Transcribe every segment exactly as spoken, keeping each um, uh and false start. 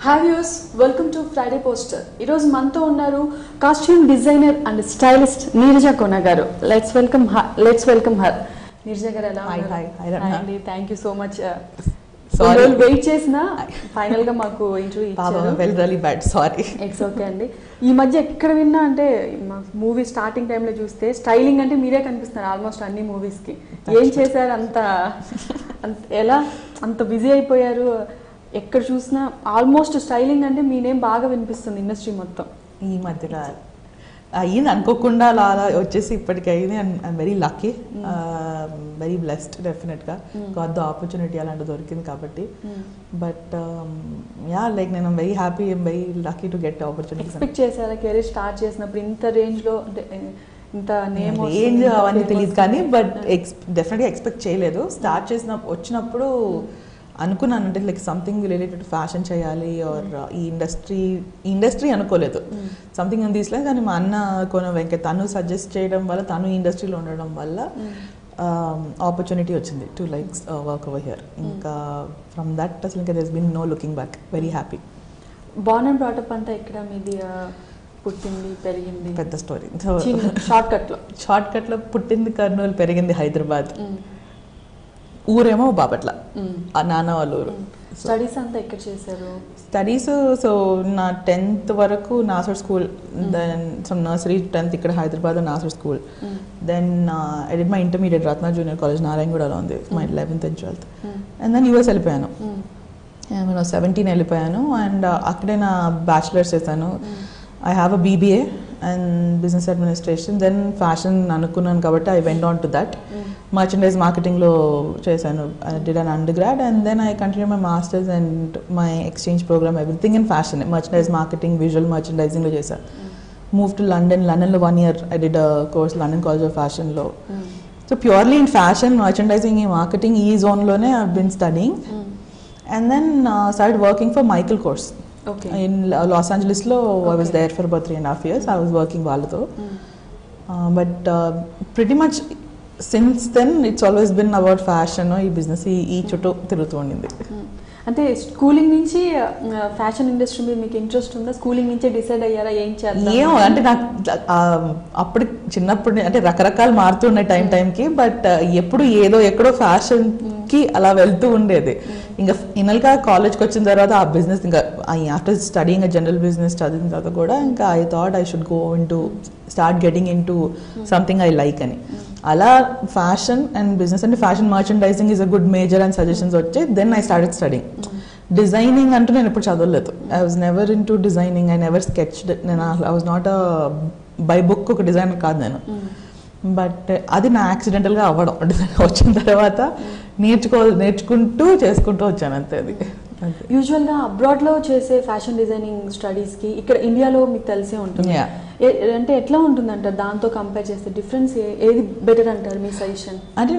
Hi viewers, welcome to Friday Poster. Ee roju manto unnaru costume designer and stylist Neerja Kona garu. Let's welcome her. Let's welcome her. Neerja garu ela unnaru? Hi hi hi Ranna. Thank you so much. Sorry, wait chesina final ga maaku interview icharu. Well really bad, sorry. It's okay andi. ఈ మధ్య ఎక్కడ విన్నా అంటే movie starting time లో చూస్తే styling అంటే మీరే కనిపిస్తున్నారు ఆల్మోస్ట్ అన్ని మూవీస్ కి. ఏం చేశారు అంత ఎలా అంత బిజీ అయిపోయారు? ఎక్కడ చూసినా ఆల్మోస్ట్ స్టైలింగ్ అంటే మీ నేమ్ బాగా వినిపిస్తుంది ఇండస్ట్రీ మొత్తం. ఈ మధ్యలో అయ్యింది అనుకోకుండా అలా అలా వచ్చేసి ఇప్పటికి అయింది. I'm very lucky, very blessed డెఫినెట్గా. గాట్ ద ఆపర్చునిటీ అలాంటి దొరికింది కాబట్టి. బట్ యా లైక్ నేను very happy, I'm very lucky to get opportunity. Expect చేశారా కెరీర్ స్టార్ట్ చేసినప్పుడు ఇంత రేంజ్లో అంటే ఇంత నేమ్ రేంజ్ అవన్నీ తెలియదు కానీ బట్ ఎక్స్ డెఫినెట్గా ఎక్స్పెక్ట్ చేయలేదు. స్టార్ట్ చేసిన వచ్చినప్పుడు అనుకున్నాను అంటే like something related to fashion చేయాలి ఆర్ ఈ ఇండస్ట్రీ ఇండస్ట్రీ అనుకోలేదు, సంథింగ్ ఇన్ దీస్ లైన్స్. కానీ మా అన్న కొన వెంక తను సజెస్ట్ చేయడం వల్ల, తను ఇండస్ట్రీలో ఉండడం వల్ల ఆపర్చునిటీ వచ్చింది to like work over here. ఇంకా ఫ్రమ్ దట్ అసలు ఇంకా there has been no looking back. Very happy. Born and brought up అంతా ఇక్కడ మీది పుట్టింది పెరిగింది? పెద్ద స్టోరీ. షార్ట్ కట్లో షార్ట్ కట్లో పుట్టింది కర్నూలు, పెరిగింది హైదరాబాద్. ఊరేమో బాపట్ల, నాన్న వాళ్ళ ఊరు. స్టడీస్ అంతా ఎక్కడ చేశారు? స్టడీస్ సో నా టెన్త్ వరకు Nasr school, then from nursery tenth ఇక్కడ Hyderabad Nasr school. Then I did my intermediate Ratna junior college నారాయణగూడలో ఉంది, my eleventh and twelfth. And then US వెళ్ళిపోయాను, నేను సెవెంటీన్ వెళ్ళిపోయాను. అండ్ అక్కడే నా బ్యాచిలర్స్ చేశాను. I have a BBA and business administration. Then fashion అనుకున్నాను కాబట్టి I went on to that. Merchandise మార్కెటింగ్లో చేశాను, I did an undergrad. And then I continue my masters and my exchange program, everything in fashion, merchandise marketing, visual మర్చెండైజింగ్లో చేశాను. Move to London, లండన్లో one year I did a course London college of ఫ్యాషన్లో. So purely in fashion, merchandising, ఈ marketing ఈ జోన్లోనే I been studying. And then start working for Michael Kors. Okay. In uh, Los Angeles lo okay. I was there for about three and a half years. I was working వాళ్ళతో. uh, but uh, pretty much since then it's always been about fashion, ఈ business ఈ చుట్టూ తిరుగుతూ ఉండింది. అంటే schooling నుంచి fashion industry మీద మీకు ఇంట్రెస్ట్ ఉందా? స్కూలింగ్ నుంచే డిసైడ్ అయ్యారా ఏం చేద్దాం? ఏమో అంటే నాకు అప్పుడు చిన్నప్పుడు అంటే రకరకాలు మారుతున్నాయి టైం టైంకి. బట్ ఎప్పుడు ఏదో ఎక్కడో ఫ్యాషన్కి అలా వెళ్తూ ఉండేది. ఇంకా ఫైనల్గా కాలేజ్కి వచ్చిన తర్వాత ఆ బిజినెస్ ఇంకా ఆఫ్టర్ స్టడీయింగ్ జనరల్ బిజినెస్ చదివిన తర్వాత కూడా ఇంకా I thought I should go in to start getting in to something I like అని. అలా ఫ్యాషన్ అండ్ బిజినెస్ అంటే fashion merchandising is a good major and suggestions వచ్చి then I started studying. Designing అంటూ నేను ఎప్పుడు చదవలేదు. I was never in to designing, I never sketched. నేను I was not a by book ఒక designer కాదు నేను. బట్ అది నా యాక్సిడెంటల్గా అవ్వడం, డిజైన్ వచ్చిన తర్వాత నేర్చుకో నేర్చుకుంటూ చేసుకుంటూ వచ్చాను అంతే. అది యూజువల్గా అబ్రాడ్లో చేసే ఫ్యాషన్ డిజైనింగ్ స్టడీస్కి ఇక్కడ ఇండియాలో మీకు తెలిసే ఉంటుంది. అంటే ఎట్లా ఉంటుందంట దాంతో కంపేర్ చేస్తే డిఫరెన్స్ ఏది బెటర్ అంటారు మీ సజెషన్? అంటే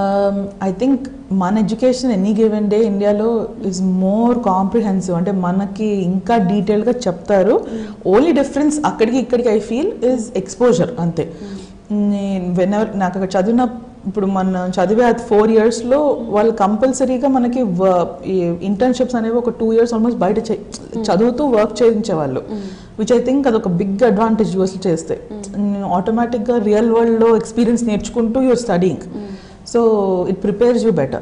ఐ థింక్ మన ఎడ్యుకేషన్ ఎనీ గివెన్ డే ఇండియాలో ఈజ్ మోర్ కాంప్రిహెన్సివ్. అంటే మనకి ఇంకా డీటెయిల్గా చెప్తారు. ఓన్లీ డిఫరెన్స్ అక్కడికి ఇక్కడికి ఐ ఫీల్ ఈజ్ ఎక్స్పోజర్ అంతే. వెన్ ఎవర్ నాకు అక్కడ చదివిన ఇప్పుడు మన చదివే అది ఫోర్ ఇయర్స్లో వాళ్ళు కంపల్సరీగా మనకి ఇంటర్న్షిప్స్ అనేవి ఒక టూ ఇయర్స్ ఆల్మోస్ట్ బయట చదువుతూ వర్క్ చేయించేవాళ్ళు, విచ్ ఐ థింక్ అదొక బిగ్ అడ్వాంటేజ్ యూఎస్లో చేస్తే. ఆటోమేటిక్గా రియల్ వరల్డ్లో ఎక్స్పీరియన్స్ నేర్చుకుంటూ your studying, so it prepares you better.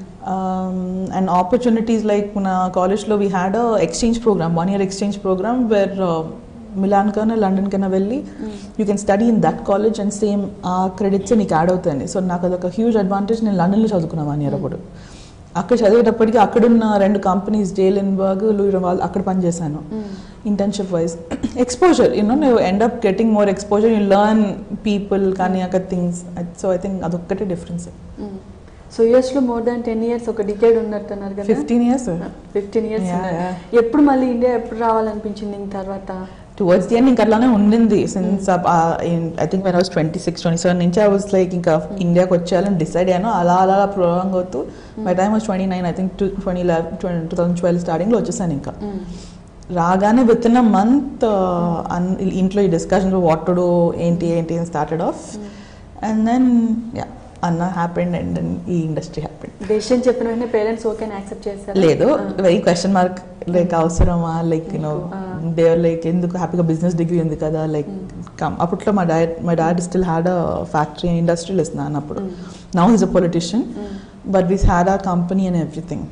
And opportunities like మన కాలేజ్లో we had a exchange program, one year exchange program where Milan కన్నా లండన్ కన్నా వెళ్ళి you can study in that college and same ఆ credits నీకు add అవుతాయి. So నాకు అదొక హ్యూజ్ అడ్వాంటేజ్. నేను లండన్లో చదువుకున్నాను వన్ ఇయర్ అప్పుడు. అక్కడ చదివేటప్పటికి అక్కడున్న రెండు కంపెనీస్ జేలిన్బర్గ్, లూయి వాళ్ళు అక్కడ పనిచేశాను ఇంటర్న్షిప్ వైజ్. ఎక్స్పోజర్ యూనో నువ్వు end up getting more exposure, you learn people కానీ అక్కడ థింగ్స్. సో ఐ థింక్ అదొక్కటే డిఫరెన్స్. సో యూఎస్లో మోర్ దాన్ టెన్ ఇయర్స్ ఒక డికేడ్ ఉన్నట్టున్నారు కదా? ఫిఫ్టీన్ ఇయర్స్ ఫిఫ్టీన్ ఇయర్స్ ఎప్పుడు మళ్ళీ ఇండియా ఎప్పుడు రావాలనిపించింది తర్వాత? టువర్డ్స్ ది ఎండ్ ఇంకా అట్లానే ఉండింది. Since I think when I was twenty six twenty seven నుంచి ఐ వాస్ లైక్ ఇంకా ఇండియాకి వచ్చేయాలని డిసైడ్ అయ్యాను. అలా అలా ప్రొలాంగ్ అవుతూ by time was twenty nine I think two twenty eleven two thousand twelve స్టార్టింగ్లో వచ్చేసాను. ఇంకా రాగానే విత్ ఇన్ అ మంత్ ఇంట్లో ఈ డిస్కషన్ వాట్ టు డూ ఏంటి ఏంటి అని started off. And then ya అన్న హ్యాపెండ్ అండ్ ఈ ఇండస్ట్రీ హ్యాపెండ్. డెసిషన్ చెప్పిన వెంటనే పేరెంట్స్ ఓకే యాక్సెప్ట్ చేస్తారు? లేదు, వెరీ క్వశ్చన్ మార్క్, లైక్ అవసరమా, లైక్ యూనో దేవర్ లైక్ ఎందుకు హ్యాపీగా బిజినెస్ డిగ్రీ ఉంది కదా, లైక్ కమ్. అప్పట్లో మా dad my dad still had a factory industrialist నాన్న అప్పుడు. Now he's a politician but we had a company and everything.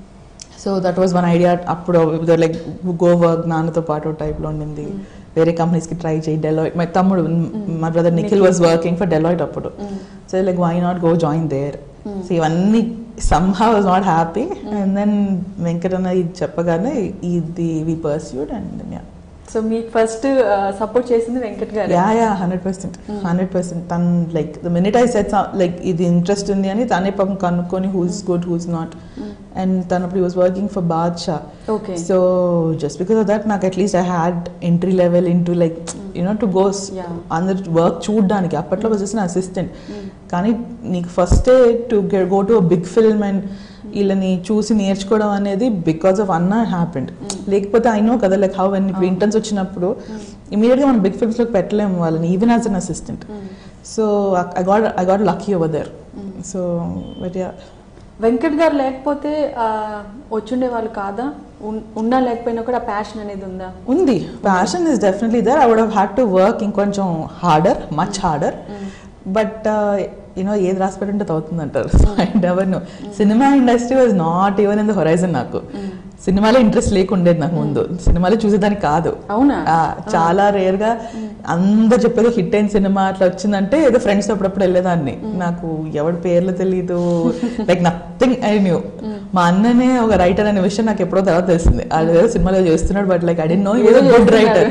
So that was one idea. అప్పుడు లైక్ గో వర్క్ నాన్నతో పాటు టైప్లో ఉండింది. వేరే కంపెనీస్కి ట్రై చేయి, డెలాయిట్. మై తమ్ముడు మా brother Nikhil was working for Deloitte అప్పుడు. So like why not go join there. So ఇవన్నీ somehow I was not happy and then వెంకటన్న ఇది చెప్పగానే ఇది we pursued and ya. So మీకు ఫస్ట్ సపోర్ట్ చేసింది వెంకట్ గారు? Ya ya hundred percent hundred percent తను like the minute I said like ఇది ఇంట్రెస్ట్ ఉంది అని తనే పాపం కనుక్కొని who's good who's not. And తను అప్పుడు was working for Badshah. So just because of that నాకు at least I had entry level in to like you know to goes అందరు వర్క్ చూడడానికి. అప్పట్లో వాజ్ జస్ట్ అన్ అసిస్టెంట్. కానీ నీకు ఫస్టే to go to a big film and వీళ్ళని చూసి నేర్చుకోవడం అనేది బికాస్ ఆఫ్ అన్న హ్యాపెండ్. లేకపోతే ఐ నో కదా లైక్ హౌ వెన్ ఇప్పుడు ఇంటర్న్స్ వచ్చినప్పుడు ఇమీడియట్గా మనం బిగ్ ఫిల్మ్స్లోకి పెట్టలేము వాళ్ళని even as an assistant. So I got I got lucky over there. So but ya Venkat గారు లేకపోతే వచ్చుండే వాళ్ళు కాదా? ఉన్నా లేకపోయినా కూడా ప్యాషన్ అనేది ఉందా? ఉంది, passion is definitely there. I would have had to work ఇంకొంచెం harder, much harder. But you know ఏది రాసి పెట్టుంటే అవుతుంది అంటారు. I never know. Cinema industry was not even in the horizon. నాకు సినిమాలో ఇంట్రెస్ట్ లేకుండేది నాకు ముందు. సినిమాలో చూసేదానికి కాదు. అవునా? చాలా రేర్ గా అందరు చెప్పేది హిట్ అయిన సినిమా అట్లా వచ్చిందంటే ఏదో ఫ్రెండ్స్ అప్పుడప్పుడు వెళ్ళేదాన్ని. నాకు ఎవరి పేర్లు తెలీదు, లైక్ నథింగ్ ఐ న్యూ. మా అన్ననే ఒక రైటర్ అనే విషయం నాకు ఎప్పుడో తర్వాత తెలిసింది. అది ఏదో సినిమాలో చేస్తున్నాడు but like I don't know he was a good writer.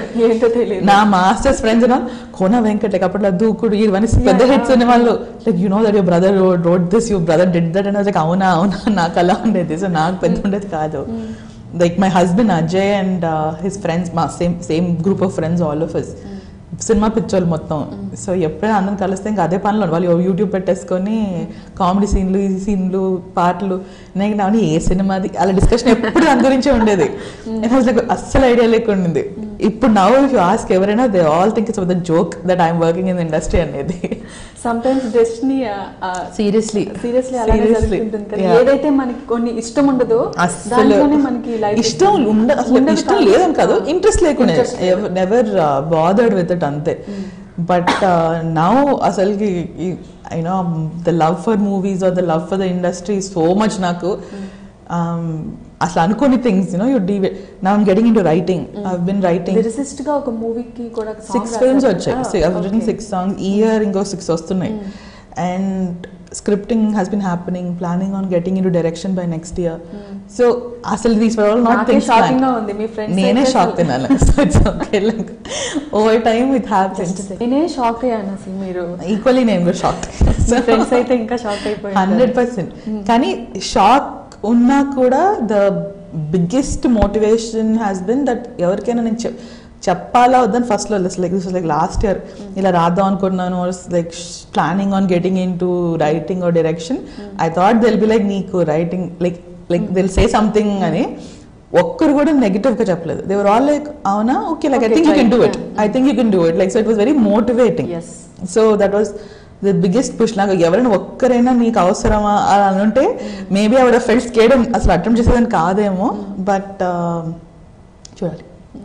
నా మాస్టర్స్ ఫ్రెండ్స్ నా కోన వెంకట్ లైక్ అప్పట్లో దూకుడు ఇవన్నీ పెద్ద హిట్ సినిమాలు like you know that your brother wrote this, your brother did that and like అవునా అవునా నాకు అలా ఉండేది. సో నాకు పెద్ద ఉండేది కాదు. Like my husband Ajay and uh, his friends, ma same same group of friends, all of us. Cinema పిక్చర్లు మొత్తం. సో ఎప్పుడైనా అందరం కలిస్తే ఇంకా అదే పనిలో వాళ్ళు యూట్యూబ్ పెట్టేసుకొని కామెడీ సీన్లు, ఈ సీన్లు, పాటలు, నేను నాని ఏ సినిమాది అలా డిస్కషన్ ఎప్పుడు దాని గురించే ఉండేది. లైక్ అస్సలు ఐడియా లేకుండింది. ఇప్పుడు నౌ ఇఫ్ యూ ఆస్క్ ఎవరైనా they all think it's the joke that I'm working in industry అనేది. సమ్టైమ్స్ డెస్టినీ సీరియస్లీ సీరియస్లీ అలాగే జరుగుతుంటుంది కదా. ఏదైతే మనకి కొన్ని ఇష్టం ఉండదో దాంట్లోనే మనకి లైఫ్ ఇష్టం ఉండ అసలు ఇష్టం లేదని కాదు, ఇంట్రెస్ట్ లేకుండా నెవర్ బాదర్డ్ విత్ ఇట్ అంతే. బట్ నౌ అసలుకి I know the love for movies or the love for the industry so much. నాకు అసలు అనుకోని థింగ్స్ యూనో యు డీవ్ now I'm getting into writing. I have been writing lyricist గా ఒక మూవీకి కూడా సిక్స్ ఫిల్మ్స్ వచ్చాయి. I have written six songs. ఈ ఇయర్ ఇంకో సిక్స్ వస్తున్నాయి. And scripting has been happening, planning on getting into direction by next year. mm. So asal these were all not things shocking ga undi mee friends nene shock tinala. So it's okay, like over time it happens. nene shock ayana asalu meeru equally nenu go shocked. So friends aithe inka shock ayipoyaru one hundred percent. kani shock unna kuda the biggest motivation has been that evarkaina nenu చెప్పాలా వద్దని ఫస్ట్లో like this like last year ఇలా రాద్దాం అనుకున్నాను. Like planning on getting in to writing or direction. I thought they'll be like నీకు writing like like దిల్ సే something అని ఒక్కరు కూడా నెగిటివ్ గా చెప్పలేదు. దే వర్ ఆల్ లైక్ అవునా okay like I think you can do it, I think you can do it. Like so it was very motivating. So that was the biggest push. నాకు ఎవరైనా ఒక్కరైనా నీకు అవసరమా అని ఉంటే మేబీ ఆవిడ felt scared అసలు అటెంప్ట్ చేసేదని కాదేమో. బట్ చూడాలి.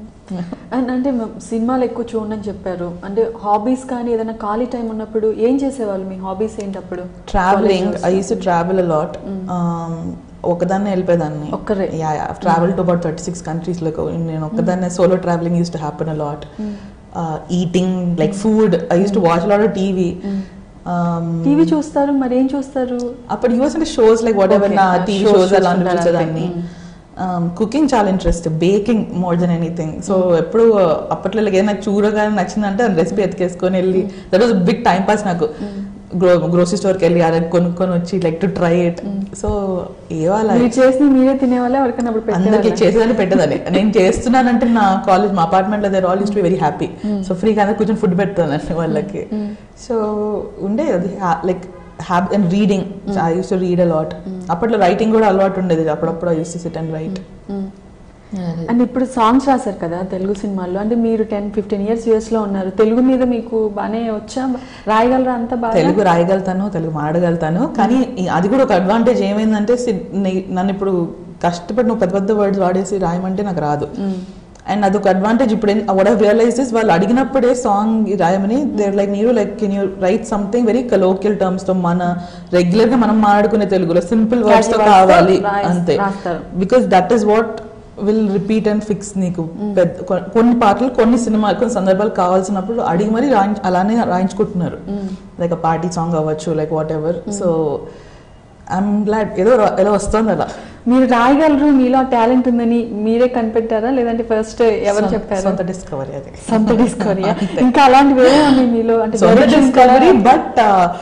అంటే సినిమాలు ఎక్కువ చూడని చెప్పారు. అంటే హాబీస్ కానీ ఏదైనా ఖాళీ టైం ఉన్నప్పుడు ఏం చేసేవాళ్ళు? మీ హాబీస్ ఏంటి అప్పుడు? Travelling. I use to travel a lot. ఒకదాన్ని వెళ్ళిపోయేదాన్ని. ఒక్కరే? Yeah yeah travel to about thirty six countries. Like నేను ఒక్కదాన్ని solo travelling use to happen a lot. Eating like food. I use to watch lot of TV. TV చూస్తారు? మరి ఏం చూస్తారు అప్పుడు? యూఎస్ అంటే షోస్ లైక్ వాట్ ఎవర్ నా TV shows అలాంటివి చూసేదాన్ని. కుకింగ్ చాలా interest, baking more than anything. So ఎప్పుడు అప్పట్లో ఏదైనా చూడగానే నచ్చిందంటే అది రెసిపీ ఎత్తుకేసుకొని వెళ్ళి that was big time pass నాకు. గ్రో గ్రోసరీ స్టోర్కి వెళ్ళి అలా కొనుక్కొని వచ్చి like to try it. So ఏవాళ్ళ చేసి మీరే తినేవాళ్ళే ఎవరికైనా అందరికి చేసేదాన్ని పెట్టేదాన్ని. నేను చేస్తున్నానంటే నా కాలేజ్ మా అపార్ట్మెంట్లో there all use to be very happy. So ఫ్రీగా అందరికి కూర్చొని ఫుడ్ పెడతానండి వాళ్ళకి. సో ఉండే అది లైక్ హ్యాబ్ and reading. I use to read a lot. అప్పట్లో రైటింగ్ కూడా అలవాటు ఉండేది. అప్పుడప్పుడు I use to sit and write. And ఇప్పుడు సాంగ్స్ రాశారు కదా తెలుగు సినిమాల్లో, అంటే మీరు టెన్ ఫిఫ్టీన్ ఇయర్స్ యూఎస్ లో ఉన్నారు, తెలుగు మీద మీకు బాగానే వచ్చా, రాయగలరా అంత బాగా? తెలుగు రాయగలుగుతాను, తెలుగు మాడగలుగుతాను, కానీ అది కూడా ఒక అడ్వాంటేజ్ ఏమైందంటే నన్ను ఇప్పుడు కష్టపడి నువ్వు పెద్ద పెద్ద వర్డ్స్ వాడేసి రాయమంటే నాకు రాదు. అండ్ అదొక అడ్వాంటేజ్. ఇప్పుడు వాట్ ఐ రియలైజ్ ఇస్ వాళ్ళు అడిగినప్పుడే సాంగ్ రాయమని దేర్ లైక్ నీరు like can you write something very colloquial terms తో, మన రెగ్యులర్ గా మనం మాట్లాడుకునే తెలుగులో సింపుల్ వర్డ్స్ తో కావాలి అంతే. Because that is what will repeat and fix. నీకు పెద్ద కొన్ని పాటలు కొన్ని సినిమాలు కొన్ని సందర్భాలు కావాల్సినప్పుడు అడిగి మరి అలానే రాయించుకుంటున్నారు. లైక్ పార్టీ సాంగ్ అవ్వచ్చు, like whatever. So I'm glad ఏదో ఏదో వస్తుంది అలా. మీరు రాయగలరు, మీలో టాలెంట్ ఉందని మీరే కనిపెట్టారా, లేదంటే ఫస్ట్ ఎవరు చెప్పారు? సొంత డిస్కవరీ. అది సొంత డిస్కవరీ. ఇంకా అలాంటి వేరే ఉన్నాయి మీలో అంటే సొంత డిస్కవరీ. బట్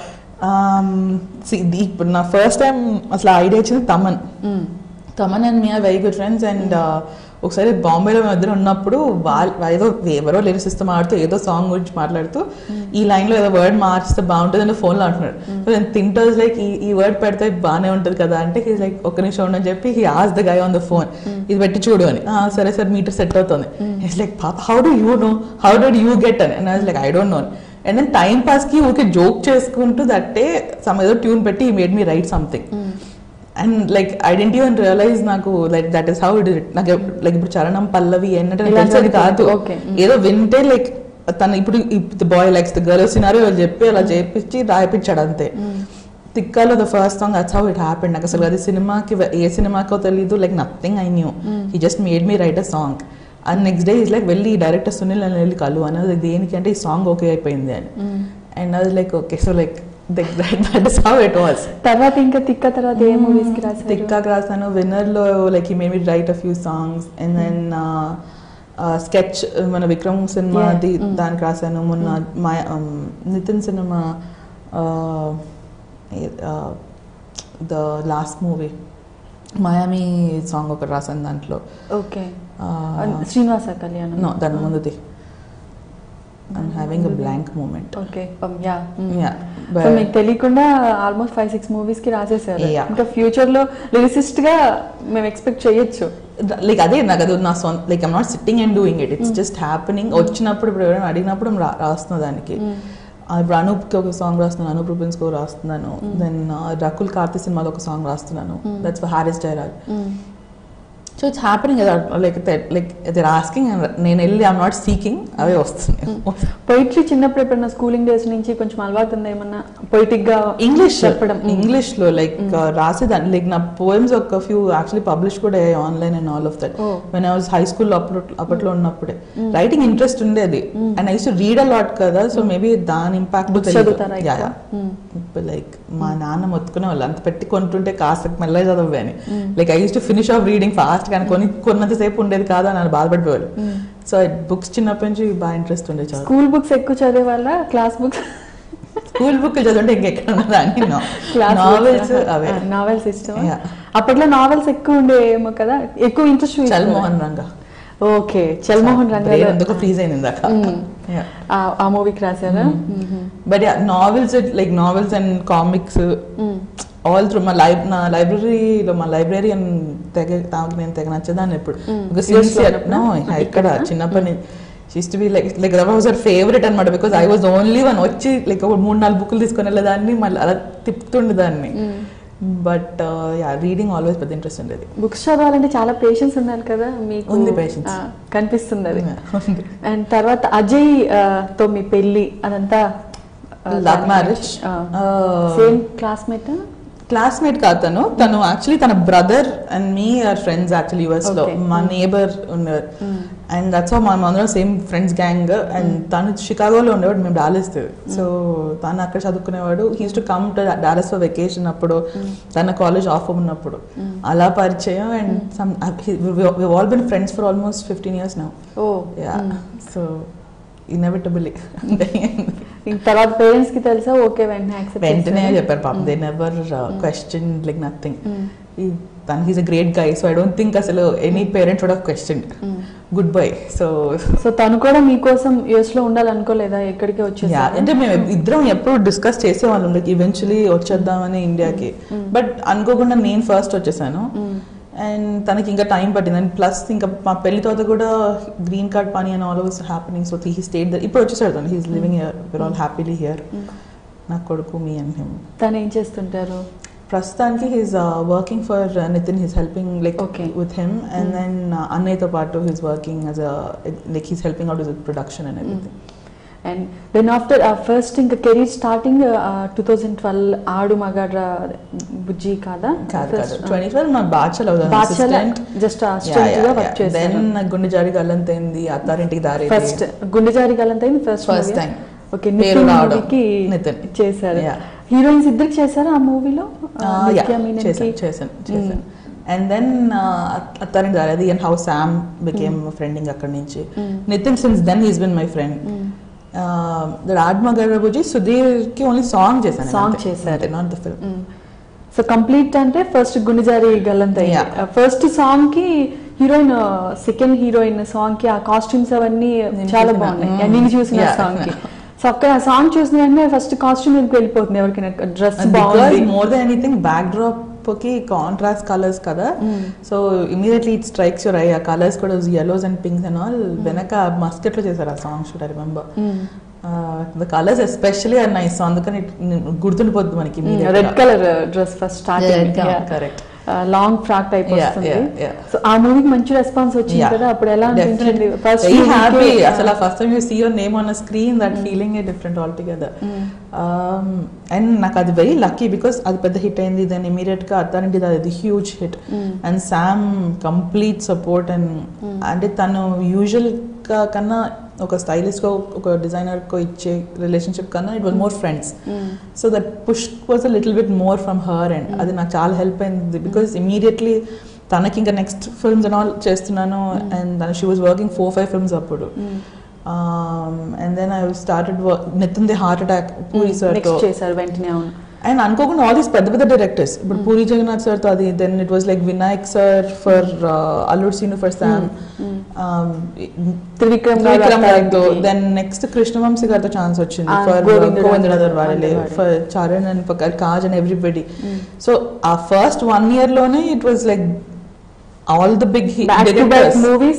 ఇప్పుడు నా ఫస్ట్ టైం అసలు ఐడియా వచ్చింది Thaman. Thaman and me are very good friends. And ఒకసారి బాంబేలో మేము ఇద్దరు ఉన్నప్పుడు వాళ్ళు ఏదో ఎవరో లిరిక్స్ ఇస్తూ మాట్లాడుతూ ఏదో సాంగ్ గురించి మాట్లాడుతూ ఈ లైన్ లో ఏదో వర్డ్ మార్చితే బాగుంటుంది అని ఫోన్ లో అంటున్నాడు. నేను తింటోస్ లైక్ ఈ వర్డ్ పెడితే బాగానే ఉంటుంది కదా అంటే హీ లైక్ ఒక్క నిమిషం ఉండని చెప్పి he as the guy on the phone ఇది పెట్టి చూడు అని. సరే సార్ మీటర్ సెట్ అవుతుంది. ఇట్స్ లైక్ పాప how do you know, how did you get అని. And I was like I don't know. And then time pass కి okay joke చేసుకుంటూ దట్టే సమ్ ఏదో ట్యూన్ పెట్టి ఈ made me write something. And like I didn't even realise నాకు like that is how it it. నాకు like ఇప్పుడు చరణం పల్లవి ఏంటంటే కాదు, ఏదో వింటే లైక్ తను ఇప్పుడు the boy likes the girl scenario చెప్పి అలా చేపించి రాయిపించాడు అంతే. తిక్కాలో the first song that's how it happened. నాకు అసలు అది సినిమాకి ఏ సినిమాకో తెలీదు, like nothing I knew. He just made me write a song. And next day is like వెళ్ళి డైరెక్టర్ సునీల్ అని వెళ్ళి కలు అనేది దేనికి అంటే ఈ సాంగ్ ఓకే అయిపోయింది అని. అండ్ అది like okay so like that is how it was. తర్వాత ఇంకా తిక్క తర్వాత ఏ మూవీస్ కి రాశారు? తిక్కకి రాసాను, విన్నర్ లో like he made me write a few songs. And then sketch మన విక్రమ్ సినిమాది దానికి రాశాను. మొన్న మా నితిన్ సినిమా ద లాస్ట్ మూవీ మాయామి సాంగ్ ఒకటి రాశాను దాంట్లో. ఓకే, శ్రీనివాస కళ్యాణం. నో దాని ముందుది. I'm having a blank moment. Okay, um, yeah. Mm. Yeah. But so మీకు తెలియకుండా ఆల్మోస్ట్ ఫైవ్ సిక్స్ మూవీస్ కి రాసేసారు. Yeah. ఇంకా ఫ్యూచర్ లో లిరిసిస్ట్ గా మేము ఎక్స్పెక్ట్ చేయొచ్చు. లైక్ అదే నాకు అది నా సొంత like I'm not sitting and doing it, it's just happening. వచ్చినప్పుడు ఇప్పుడు ఎవరైనా అడిగినప్పుడు రాస్తున్నా దానికి. ఇప్పుడు అనూప్కి ఒక సాంగ్ రాస్తున్నాను, అనూప్ రూపెన్స్కి ఒక రాస్తున్నాను. దెన్ రకుల్ కార్తీ సినిమాలో ఒక సాంగ్ రాస్తున్నాను, that's for Harris Jayaraj. So it's happening like like they asking, నేను వెళ్ళి ఐఎమ్ నాట్ సీకింగ్, అవే వస్తుంది. పొయిట్రీ చిన్నప్పుడు ఎప్పుడన్నా స్కూలింగ్ డేస్ నుంచి కొంచెం అలవాటు ఉందా ఏమన్నా పొయిటిక్ గా? ఇంగ్లీష్ చెప్పడం, ఇంగ్లీష్ లో లైక్ రాసేదాన్ని. లైక్ నా పోయమ్స్ ఒక ఫ్యూ యాక్చువల్లీ పబ్లిష్ కూడా online and all of that when I was high school అప్పట్లో ఉన్నప్పుడే. రైటింగ్ ఇంట్రెస్ట్ ఉండేది and I use to read a lot కదా, సో మేబీ దాని ఇంపాక్ట్ లైక్ మా నాన్న మొత్తుకునే వాళ్ళు అంత పెట్టి కొంటుంటే కాస్త మెల్లగా చదవే అని. Like I use to finish off reading fast, కానీ కొన్ని కొన్నంతసేపు ఉండేది కాదు అని బాధపడిపోవాలి. సో బుక్స్ చిన్నప్పటి నుంచి బాగా ఇంట్రెస్ట్ ఉండే. స్కూల్ బుక్స్ ఎక్కువ చదివే వాళ్ళ క్లాస్ బుక్స్? స్కూల్ బుక్ చదివితే ఇంకెక్కడ ఉన్నదాన్ని నావెల్స్ అవే. నావెల్స్ ఇష్టం అప్పట్లో? నావెల్స్ ఎక్కువ ఉండేమో కదా, ఎక్కువ ఇంట్రెస్ట్. చల్మోహన్ రంగా. ఓకే, చల్మోహన్ రంగా ఎందుకు ఫ్రీజ్ అయింది ఇందాక. ఆ మూవీకి రాశారా? But yeah novels like novels and comics all through. మా లైబ్ నా లైబ్రరీలో మా లైబ్రరీయన్ తెగ తాకు నేను తెగ నచ్చదాన్ని ఎప్పుడు. ఇక్కడ చిన్నప్పటి నుంచి she's to be like like that was her favourite అనమాట. Because I was only one వచ్చి లైక్ ఒక మూడు నాలుగు బుక్లు తీసుకొని వెళ్ళేదాన్ని, మళ్ళీ అలా తిప్పుతుండేదాన్ని. బట్ యా రీడింగ్ ఆల్వేస్ పెద్ద ఇంట్రెస్ట్ ఉండేది. బుక్స్ చదవాలంటే చాలా పేషెన్స్ ఉండాలి కదా మీకు? ఉంది, పేషెన్స్ కనిపిస్తుంది అది. అండ్ తర్వాత అజయ్ తో మీ పెళ్లి అదంతా love marriage. Same classmate? Classmate కాదు తను, తను యాక్చువల్లీ తన brother and me are friends actually US లో. మా నేబర్ ఉన్నారు అండ్ దట్స్ హౌ మా అందరం సేమ్ ఫ్రెండ్స్ గ్యాంగ్. అండ్ తను షికాగోలో ఉండేవాడు, మేము డాలస్. సో తను అక్కడ చదువుకునేవాడు. He use to come to Dallas for vacation అప్పుడు, తన కాలేజ్ ఆఫ్ ఉన్నప్పుడు అలా పరిచయం. And some we all been friends for almost fifteen years now. Oh yeah, so inevitably. తర్వాత పేరెంట్స్ కి తెలుసా? ఓకే, వెంటనే యాక్సెప్ట్ వెంటనే చెప్పారు పాపం. They never question like nothing. తను he's a great guy, so I don't think అసలు any parents would have questioned. Goodbye. So so తను కూడా మీకోసం యూఎస్ లో ఉండాలనుకోలేదా? ఎక్కడికి వచ్చేసి అంటే మేము ఇద్దరం ఎప్పుడు డిస్కస్ చేసేవాళ్ళం లైక్ ఈవెన్చువలీ వచ్చేద్దామని ఇండియాకి. బట్ అనుకోకుండా నేను ఫస్ట్ వచ్చేసాను. అండ్ తనకి ఇంకా టైం పట్టింది అండ్ ప్లస్ ఇంకా మా పెళ్లి తర్వాత కూడా గ్రీన్ కార్డ్ పని and all was happening so he stayed there ఇప్పుడు వచ్చేసాడు తను he's living here we're all happily here నా కొడుకు మీ అండ్ హిమ్ తను ఏం చేస్తుంటారు ప్రస్తుతానికి he's working for Nithin he's helping like with him and then అన్నయ్యతో పాటు he's working as like he's helping out with production and everything and then after first ఇంకా career starting two thousand twelve Aadu మగాడ్ర బుజ్జి కాదా twenty twelve నా bachelor just assistant గా work చేశాను then Gunde Jaari Gallanthayyinde Attarintiki Daredi first Gunde Jaari Gallanthayyinde first first time okay నితిన్కి చేశారు heroines ఇద్దరికి చేశారు ఆ మూవీలో చేశాను చేశాను చేశాను అండ్ దెన్ అత్తారింటి దారి అది and how Sam became friending అక్కడి నుంచి Nitin since then he's been my friend రాడ్మగర్బుజీ Sudheer కి ఓన్లీ సాంగ్ చేశాను సాంగ్ చేశారు not the film so complete అంటే ఫస్ట్ గుండెజారి గల్లంతయ్య ఫస్ట్ సాంగ్ కి హీరోయిన్ సెకండ్ హీరోయిన్ సాంగ్ కి ఆ కాస్ట్యూమ్స్ అవన్నీ చాలా బాగున్నాయి నేను చూసిన సాంగ్ కి సో అక్కడ ఆ సాంగ్ చూసిన వెంటనే ఫస్ట్ కాస్ట్యూమ్ మీకు వెళ్ళిపోతుంది ఎవరికైనా డ్రెస్ బాగుంది more than anything backdrop కి కాంట్రాస్ట్ కలర్స్ కదా so immediately it strikes your eye ఆ కలర్స్ కూడా yellows and pinks and all వెనక మస్కెట్ లో చేశారు ఆ song shoot I remember the colours especially are nice so అందుకని గుర్తుండిపోద్ది మనకి red colour dress first starting correct long frock type వస్తుంది సో ఆ మూవీకి మంచి రెస్పాన్స్ వచ్చింది కదా అప్పుడు ఎలా అనిపించింది ఫస్ట్ హ్యాపీ అసలు first time you see your name on a screen that feeling is different altogether and నాకు అది వెరీ లక్కీ బికాస్ అది పెద్ద హిట్ అయింది దెన్ ఇమీడియట్ గా అత్తారింటిది అది huge hit and Sam complete support and అంటే తను యూజువల్ గా కన్నా ఒక స్టైలిస్ట్ కో ఒక డిజైనర్ కో ఇచ్చే రిలేషన్షిప్ కన్నా it was more friends so that push was a little bit more from her and అది నాకు చాలా హెల్ప్ అయింది బికాస్ ఇమీడియట్లీ తనకి ఇంకా నెక్స్ట్ ఫిల్మ్స్ అండ్ ఆల్ చేస్తున్నాను and she was working four five films అప్పుడు and then I started Nithin the heart attack Puri sir తో చేశారు వెంటనే అవును అండ్ అనుకోకుండా ఆల్ దీస్ పెద్ద పెద్ద డైరెక్టర్స్ ఇప్పుడు పూరి జగన్నాథ్ సార్ తో అది then it was like Vinayak sir for అల్లుడు సీను ఫర్ శామ్ త్రివిక్రమ్ గారితో దెన్ నెక్స్ట్ కృష్ణవంశీ గారితో ఛాన్స్ వచ్చింది for గోవిందరాజర్ వాడలే for Charan and for cause and everybody so ఆ ఫస్ట్ వన్ ఇయర్ లోనే it was like all the big directors movies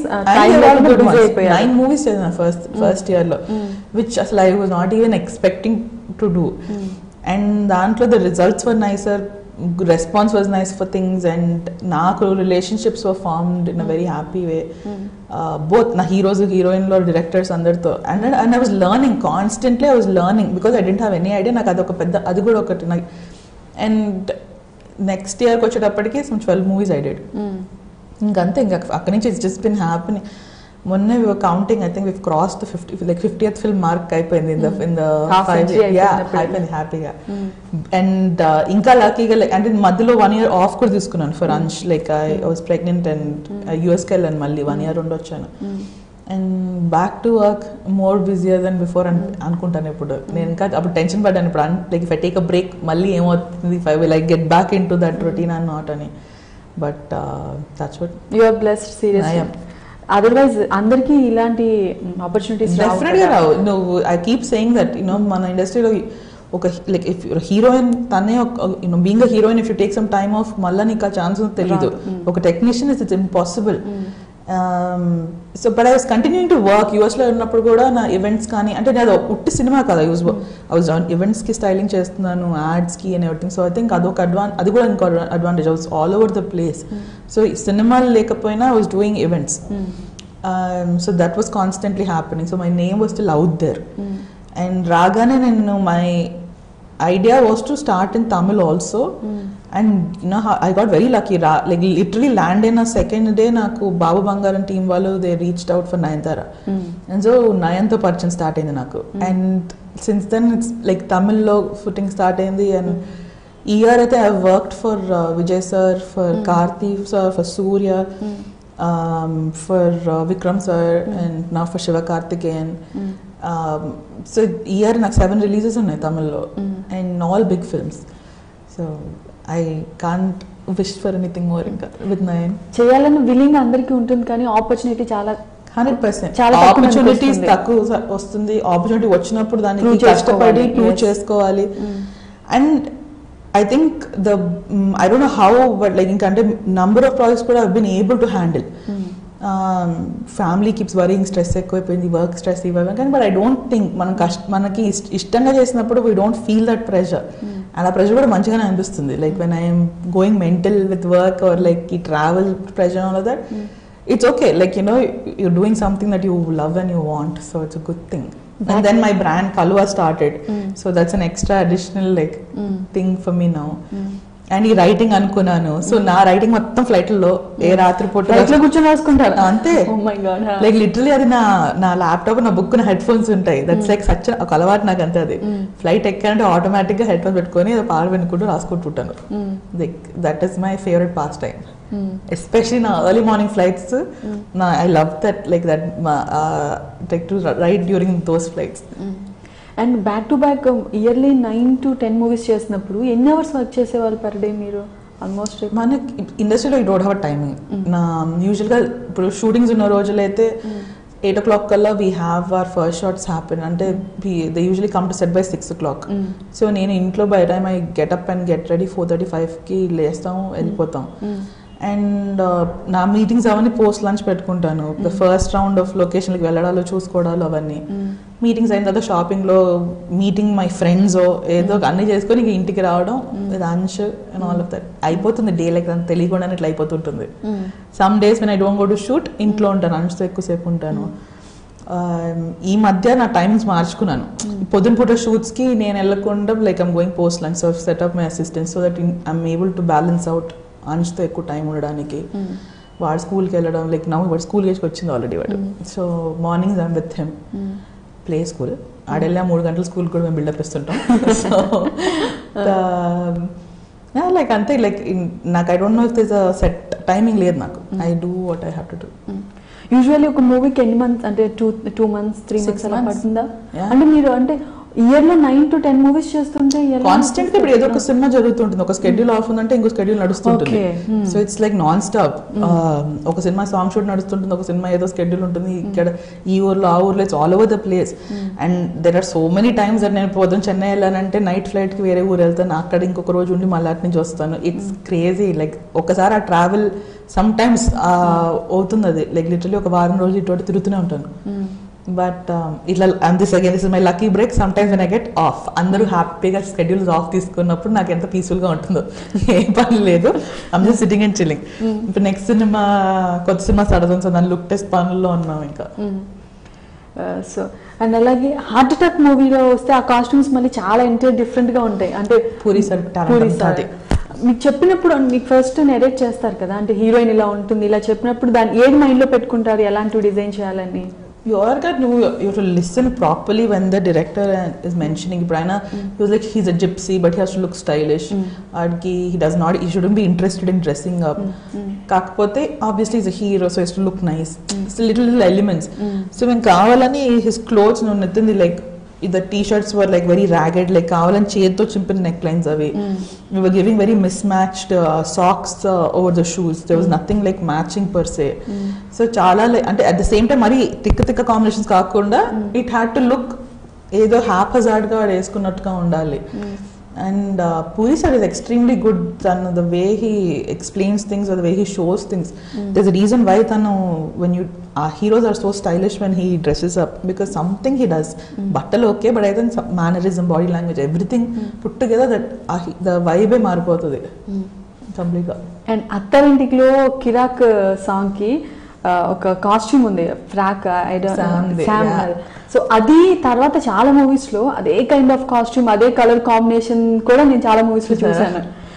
nine movies chesana first first year lo which asla I was not even expecting to do and dantlo the results were nicer response was nice for things and naaku relationships were formed in a very happy way uh, both na heroes heroine lo directors andartho and and I was learning constantly I was learning because I didn't have any idea నాకు అదొక పెద్ద అది కూడా ఒకటి నాకు and next year కి వచ్చేటప్పటికి some twelve movies I did ఇంకంతే ఇంకా అక్కడి నుంచి ఇట్స్ జస్ట్ బిన్ హ్యాపీ మొన్న we were counting I think we cross the fifty like fiftieth film mark అయిపోయింది in the in the five yeah అయిపోయింది హ్యాపీగా అండ్ ఇంకా లక్కీగా లైక్ అంటే మధ్యలో వన్ ఇయర్ ఆఫ్ కూడా తీసుకున్నాను for Ansh like I was pregnant and యూఎస్కి వెళ్ళాను మళ్ళీ వన్ ఇయర్ ఉండొచ్చాను and back to work more busier than before అని అనుకుంటాను ఇప్పుడు నేను ఇంకా అప్పుడు టెన్షన్ పడ్డాను ఇప్పుడు like if I take a break మళ్ళీ ఏమవుతుంది if I will like get back into that routine and not అని but uh, that's what you are blessed seriously I am. Otherwise అందరికి ఇలాంటి ఆపర్చునిటీస్ డెఫినెట్గా రావు no I keep saying that you know మన ఇండస్ట్రీలో ఒక like if heroine తనే you know being a heroine if you take some time off మళ్ళీ నీకు ఆ ఛాన్స్ తెలీదు ఒక technician is it's impossible so but I was continuing to work యూఎస్లో ఉన్నప్పుడు కూడా నా ఈవెంట్స్ కానీ అంటే నేను ఉట్టి సినిమా కదా యూస్ ఐ వాజ్ ఈవెంట్స్కి స్టైలింగ్ చేస్తున్నాను యాడ్స్కి and everything so I think అదొక అడ్వాన్ అది కూడా ఇంకో advantage I was all over the place so సినిమాలు లేకపోయినా I was doing events so that was constantly happening so my name was still out there and రాగానే నేను my idea was to start in Tamil also mm. and you know I got very lucky Ra- like literally land in a second day naku Babu Bangaran team vallu they reached out for Nayantara mm. and so Nayantha parcham start ayindi naku mm. and since then it's like Tamil lo footing start ayindi and mm. year aithe I have worked for uh, Vijay sir for mm. Karthi sir for Surya mm. um, for uh, Vikram sir mm. and now for Shiva Karthikeyan mm. Um, so year నాకు seven releases ఉన్నాయి తమిళ్లో and all big films so I can't wish for anything more ఇంకా with Nayan చేయాలని willing అందరికీ ఉంటుంది కానీ opportunity చాలా hundred percent opportunities తక్కువ వస్తుంది ఆపర్చునిటీ వచ్చినప్పుడు దానికి కష్టపడి ప్రూవ్ చేసుకోవాలి and I think the um, I don't know how, but like in కంటే number of projects కూడా I've been able to handle. Family keeps worrying, stress ఎక్కువైపోయింది, వర్క్ స్ట్రెస్ ఇవ్వాలి కానీ, బట్ ఐ డోంట్ థింక్ మనం కష్ట మనకి ఇష్టంగా చేసినప్పుడు we don't feel that pressure. And ఆ ప్రెషర్ కూడా మంచిగానే అనిపిస్తుంది. Like when I'm going mental with work or like ఈ travel pressure all that, it's okay, like you know you're doing something that you love and you want, so it's a good thing. And then my brand Kalua started, mm. so that's an extra additional like mm. thing for me now. mm. And ఈ writing అనుకున్నాను, so నా writing మొత్తం flight లో ఏ రాత్రి పూట కూర్చొని రాసుకుంటారు అంతే. లైక్ లిటరలీ అది నా నా ల్యాప్టాప్, నా బుక్, నా హెడ్ ఫోన్స్ ఉంటాయి. దట్స్ లైక్ సచ్ ఒక అలవాటు నాకు అంతే. అది ఫ్లైట్ ఎక్కానంటే ఆటోమేటిక్ గా హెడ్ ఫోన్స్ పెట్టుకొని పాలు వినుకుంటూ రాసుకుంటుంటాను. Like that is my favourite pastime. Especially నా ఎర్లీ మార్నింగ్ ఫ్లైట్స్, నా I love that like that like to write during those flights. And back to back yearly nine to ten movies చేసినప్పుడు ఎన్ని hours work చేసేవాళ్ళు per day మీరు? Almost మనకి ఇండస్ట్రీలో ఈ don't have timing. నా యూజువల్గా ఇప్పుడు షూటింగ్స్ ఉన్న రోజులైతే ఎయిట్ ఓ క్లాక్ కల్లా we have our first shots happen. అంటే they usually come to set by six o'clock. So నేను ఇంట్లో by time I get up and get ready four thirty ఫైవ్కి లేస్తాము, వెళ్ళిపోతాం. అండ్ నా మీటింగ్స్ అవన్నీ post lunch పెట్టుకుంటాను. ద ఫస్ట్ రౌండ్ ఆఫ్ లొకేషన్కి వెళ్ళడాలు, చూసుకోవడాలు అవన్నీ. మీటింగ్స్ అయిన తర్వాత షాపింగ్లో మీటింగ్ మై ఫ్రెండ్స్ ఏదో అన్నీ చేసుకొని ఇంక ఇంటికి రావడం, lunch and all of that అయిపోతుంది. డే లైక్ అంత తెలియకుండానే ఇట్లా అయిపోతుంటుంది. Some days when I don't go to shoot ఇంట్లో ఉంటాను, లంచ్తో ఎక్కువసేపు ఉంటాను. ఈ మధ్య నా టైమ్స్ మార్చుకున్నాను. పొద్దున పూట షూట్స్కి నేను వెళ్ళకుండా like I'm going post lunch, so setup my assistant so that I'm able to balance out అంచుతో ఎక్కువ టైం ఉండడానికి. వాడు స్కూల్కి వెళ్ళడం, లైక్ నా వాడు స్కూల్ ఏజ్కి వచ్చింది ఆల్రెడీ వాడు. So mornings I'm with him, play school ఆడెళ్ళా మూడు గంటల స్కూల్ కూడా మేము బిల్డప్ ఇస్తుంటాం. సో లైక్ అంతే. లైక్ నాకు I don't know if this a set timing లేదు నాకు. I do what I have to do. Usually ఒక మూవీకి ఎన్ని మంత్స్ అంటే two two months three months అలా పడుతుందా? అంటే మీరు అంటే ఇయర్ లో నైన్ టు టెన్ మూవీస్ చేస్తుంటే కాన్స్టెంట్ గా ఇప్పుడు ఏదో ఒక సినిమా జరుగుతుంటుంది. ఒక స్కెడ్యూల్ ఆఫ్ ఉందంటే ఇంకో స్కెడ్యూల్ నడుస్తుంటుంది. So it's like nonstop. ఒక సినిమా సాంగ్ షూట్ నడుస్తుంటుంది, ఒక సినిమా ఏదో స్కెడ్యూల్ ఉంటుంది. ఇక్కడ ఈ ఊర్లో ఆ ఊర్లో it's all over the place. And there are so many times that నేను పొద్దున్న చెన్నై వెళ్ళానంటే నైట్ ఫ్లైట్ కి వేరే ఊరు వెళ్తాను, అక్కడ ఇంకొక రోజు ఉండి మళ్ళీ అటు నుంచి వస్తాను. It's crazy. లైక్ ఒకసారి ఆ ట్రావెల్ సమ్ టైమ్స్ అవుతుంది. అది లైక్ లిటరలీ ఒక వారం రోజులు ఇటువంటి తిరుగుతూనే ఉంటాను. బట్ ఇట్లా and this again this is my lucky break. Sometimes when I get off, అందరూ హ్యాపీగా షెడ్యూల్స్ ఆఫ్ తీసుకున్నప్పుడు నాకు ఎంత పీస్ఫుల్గా ఉంటుందో. ఏం పని లేదు, I'm just sitting and chilling. ఇప్పుడు నెక్స్ట్ సినిమా కొత్త సినిమా సడదు, సో దాని లుక్ టెస్ట్ పనుల్లో ఉన్నాం ఇంకా. సో అండ్ అలాగే హార్ట్ అటాక్ మూవీలో వస్తే ఆ కాస్ట్యూమ్స్ మళ్ళీ చాలా ఎంటైర్ డిఫరెంట్గా ఉంటాయి. అంటే పూరి సార్ పూరి సార్ మీకు చెప్పినప్పుడు మీకు ఫస్ట్ నెరేట్ చేస్తారు కదా, అంటే హీరోయిన్ ఇలా ఉంటుంది ఇలా చెప్పినప్పుడు దాన్ని ఏది మైండ్లో పెట్టుకుంటారు, ఎలాంటి డిజైన్ చేయాలని? You are that you, you have to listen properly when the director is mentioning. Brian, mm. he was like he's a gypsy, but he has to look stylish. Mm. Adki he does not. He shouldn't be interested in dressing up. Kakpote mm. obviously he's a hero, so he has to look nice. Mm. It's little little elements. Mm. So when kavalani his clothes no nothing like the t-shirts were like very ragged, like kavalan cheto chimpin necklines away. Mm. We were giving very mismatched uh, socks uh, over the shoes. There was mm. nothing like matching per se. Mm. So chala like ante at the same time mari tikka tikka combinations kaakunda mm. it had to look edo haphazard ga veskunnattuga undali. Mm. And uh, Puri sir is extremely good. Tanu the way he explains things or the way he shows things. Mm. There's a reason why tanu when you our heroes are so stylish when he dresses up, because something he does. Mm. Battal okay, but I think mannerism, body language, everything mm. put together that uh, the vibe maripothundi completely. And Attarintiklo Kirak song ki ఒక costume ఉంది, frock Sam. So అది తర్వాత చాలా movies లో అదే kind of costume, అదే colour combination కూడా నేను చాలా మూవీస్ లో చూసాను.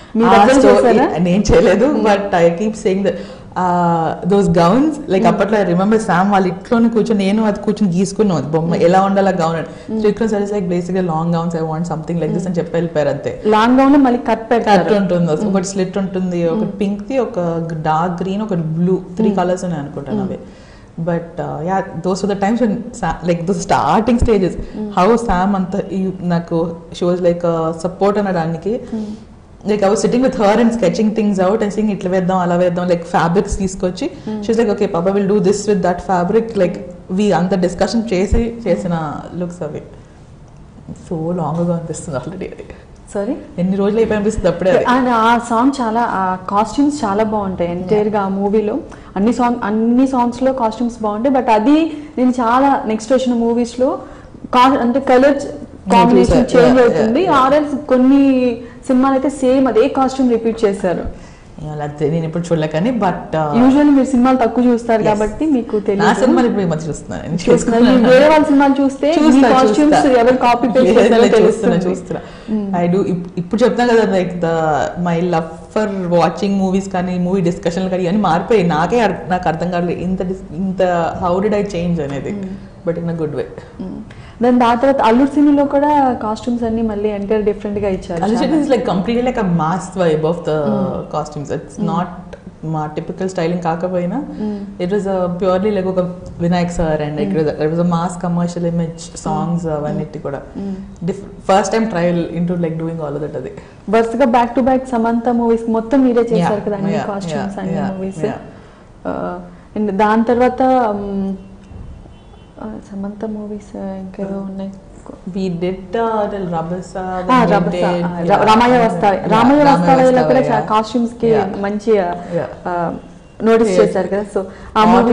నేను చేయలేదు, but I keep saying that those gowns like అప్పట్లో ఐ రిమెంబర్ శామ్ వాళ్ళు ఇట్లోనే కూర్చొని నేను అది కూర్చొని గీసుకున్నాను బొమ్మ ఎలా ఉండాలి గౌన్ అని. సో ఇక్కడ సరే లైక్ బేసిక్గా long gowns I want something like this అని చెప్పి వెళ్ళిపోయారు అంతే. లాంగ్ గౌన్ మళ్ళీ కట్ కట్ ఉంటుంది, ఒకటి స్లిట్ ఉంటుంది, ఒకటి పింక్ ది, ఒక డార్క్ గ్రీన్, ఒకటి బ్లూ, త్రీ కలర్స్ ఉన్నాయి అనుకుంటాను అవి. But uh, yeah, those were the times when Sam, like the starting stages, mm. how Sam anta naku she was like a support anadaniki. Mm. Like I was sitting with her and sketching things out and saying itla veddam ala veddam like fabrics teeskochi. Mm. She was like, okay papa will do this with that fabric, like we anta discussion chesi chesina looks away. So long ago anpistundi already. So sorry ఎన్ని రోజులు అయిపోయి అనిపిస్తుంది అప్పుడే. And ఆ song చాలా ఆ costumes చాలా బాగుంటాయి ఎంటైర్ గా ఆ మూవీలో. అన్ని సాంగ్ అన్ని సాంగ్స్ లో కాస్ట్యూమ్స్ బాగుంటాయి. బట్ అది నేను చాలా నెక్స్ట్ వచ్చిన మూవీస్ లో అంటే కలర్ కాంబినేషన్ చేంజ్ అవుతుంది. ఆర్ఎల్స్ కొన్ని సినిమాలు అయితే సేమ్ అదే కాస్ట్యూమ్ రిపీట్ చేశారు. నేను ఇప్పుడు చూడలే కానీ బట్ యూజువల్లీ మీరు సినిమాలు తక్కువ చూస్తారు కాబట్టి మీకు తెలియదు. సినిమాలు ఇప్పుడు మధ్య చూస్తున్నాను. వేరే వాళ్ళ సినిమాలు చూస్తే కాస్ట్యూమ్స్ ఎవరు కాపీ పేస్ట్ చేస్తారో తెలుస్తుంది. చూస్తున్నా ఐ డూ. ఇప్పుడు చెప్తాను కదా like the my love for watching movies కానీ మూవీ డిస్కషన్లు కానీ అని మారిపోయి నాకే నాకు అర్థం కాలేదు ఇంత ఇంత హౌ డిడ్ ఐ చేంజ్ అనేది. But in a good way. దాని దాని తర్వాత అల్లు సినిమాలో కూడా కాస్ట్యూమ్స్ అన్ని మళ్ళీ ఎంటైర్ డిఫరెంట్ గా ఇచ్చారు. Allu cinema is like completely like a mass vibe of the costumes. It's not మా టిపికల్ స్టైలింగ్ కాకపోయినా ఇట్ వాజ్ ప్యూర్లీ లైక్ ఒక Vinayak sir and it was a mass commercial image songs అవన్నీ కూడా first time trial into like doing all that. అది వరుసగా back to back Samantha movies మొత్తం మీరే చేశారు కదా అన్ని కాస్ట్యూమ్స్ అన్ని మూవీస్. దాని తర్వాత సమంత మూవీస్ ఇంకేదో ఉన్నాయి. We did Rabasa, రామయ్య వస్తాయి రామయ్య వస్తాయిలో కూడా కాస్ట్యూమ్స్ కి మంచి నోటీస్ చేశారు కదా. సో ఆ మూవీ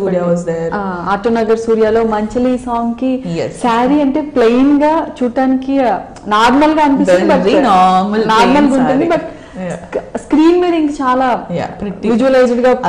ఆటో నగర్ సూర్యలో మంచలి సాంగ్ కి శారీ అంటే ప్లెయిన్ గా చూడటానికి నార్మల్ గా అనిపిస్తుంది, నార్మల్ గా ఉంటుంది. బట్ స్క్రీన్ మీద ఇంకా చాలా విజువలైజ్డ్ గా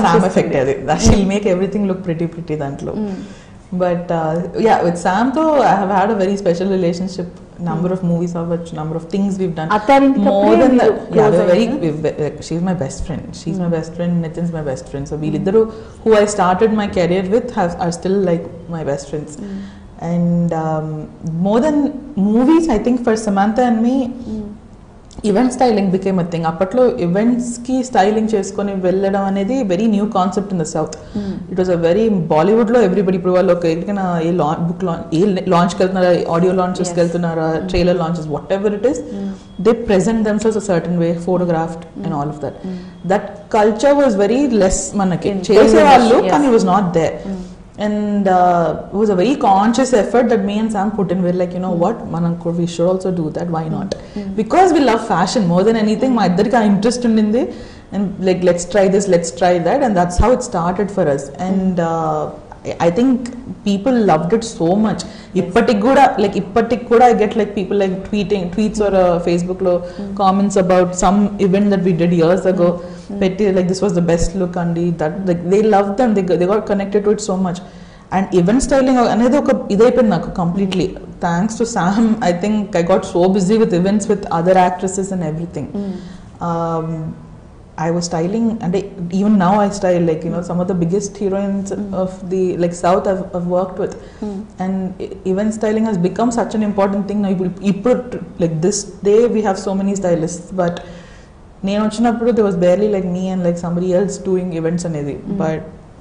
make everything look pretty pretty దాంట్లో. But uh, yeah, with Sam though I have had a very special relationship. Number mm. of movies I've watched, number of things we've done. More than that, yeah, we're very. We've, like, she's my best friend. She's mm. my best friend. Nitin's my best friend. So we mm. who I started my career with have are still like my best friends. Mm. And um, more than movies, I think for Samantha and me. Mm. Event styling became a thing. అప్పట్లో events కి styling చేసుకుని వెళ్ళడం అనేది very new concept in the south. It was a very Bollywood లో everybody ఇప్పుడు వాళ్ళు ఎక్కడికైనా ఏ book launch ఏ లాంచ్కి వెళ్తున్నారా, ఆడియో లాంచెస్కి వెళ్తున్నారా, trailer launches, whatever it is, they present themselves a certain way, photographed and all of that. That culture was very less మనకి చేసేవాళ్ళు, కానీ it was not there. And uh, it was a very conscious effort that me and Sam put in. We're like, you know mm. what, Mananko, we should also do that. Why not? Mm. Because we love fashion more than anything. My iddariki interest undindi, and like, let's try this, let's try that, and that's how it started for us. And uh, I think people loved it so much. Ippatik kuda like ippatik kuda I get like people like tweeting tweets or uh, Facebook lo mm. comments about some event that we did years ago. Mm. Petty like this was the best look andi, that like they loved them, they they got connected to it so much. And event styling anedi oka idaipoyindi naku completely. Thanks to Sam, I think I got so busy with events with other actresses and everything. Mm. um I was styling, and I, even now I style like, you know, some of the biggest heroines mm. of the like South I've, I've worked with. Mm. And event styling has become such an important thing now. You put like this day we have so many stylists, but నేను వచ్చినప్పుడు there was barely like me and like somebody else doing events అనేది. Mm. But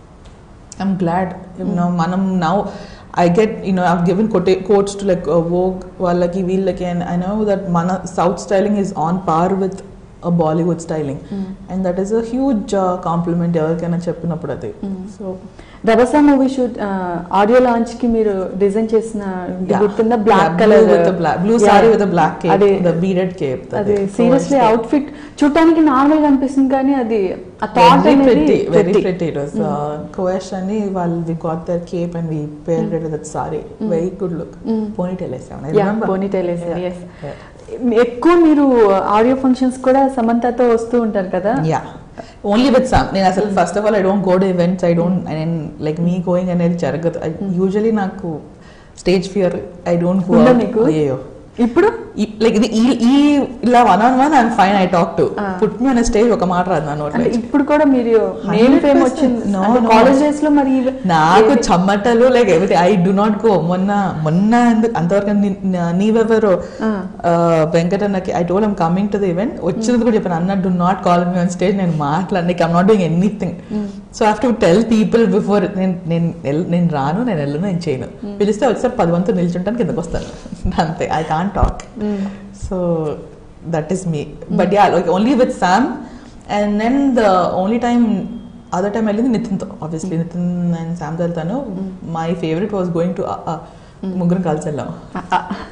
I'm glad, you know, manam now I get, you know, I've given quote, quotes to like uh, Vogue వాళ్ళకి వీళ్ళకి, and I know that మన South styling is on par with a Bollywood styling. Mm. And that is a huge uh, compliment ఎవరికైనా చెప్పినప్పుడు అది. So Rabhasa movie shoot audio launch కి మీరు design చేసిన గుర్తుందా, black colour blue sari with black cape, the beaded cape. అది seriously outfit చూడటానికి normal గా అనిపిస్తుంది, కానీ అది ఆ థాట్ అనేది వెరీ ప్రిటీ. ఇట్ వాస్ కోయష్ అని వాళ్ళు we got their cape and we paired it with that sari. Very good look. Ponytail వేసాం, ఐ రిమెంబర్ పోనీటైల్ వేసాం. yes. ఎక్కువ మీరు ఆడియో ఫంక్షన్స్ కూడా సమంతతో వస్తూ ఉంటారు కదా? Yeah, only with Sam. నేను అసలు first of all I don't go to events, I don't నేను లైక్ మీ గోయింగ్ అనేది జరగదు. యూజువలీ నాకు stage fear, I don't go. మీకు అయ్యో ఇప్పుడు లైక్ ఇది ఈ ఇలా one on one I'm fine, I talk to put me on stage ఒక మాట రాదు నా నోట్లో. ఇప్పుడు కూడా మీరు నేమ్ ఫేమ్ వచ్చింది కాలేజ్ డేస్ లో, మరి నాకు చమ్మటలు like everything, I do not go. మొన్న మొన్న అంతవరకు నీవెవరో వెంకటన్నకి I told I'm coming to the event, వచ్చినది కూడా చెప్పాను, అన్న do not call me on stage, నేను మాట్లాడడానికి I'm not doing anything. So I have to tell people before, నేను నేను నేను రాను, నేను వెళ్ళను, నేను చేయను. పిలిస్తే వచ్చేసరి పది మంది నిల్చుంటాను, కిందకు వస్తాను అంతే. I can't talk. So that is me. Mm. But yeah, like only with Sam, and then the only time other time I lived in Nitin tho, obviously mm. Nitin and Sam daltanu. Mm. My favorite was going to uh, uh, mm. Muguram Kalsellam.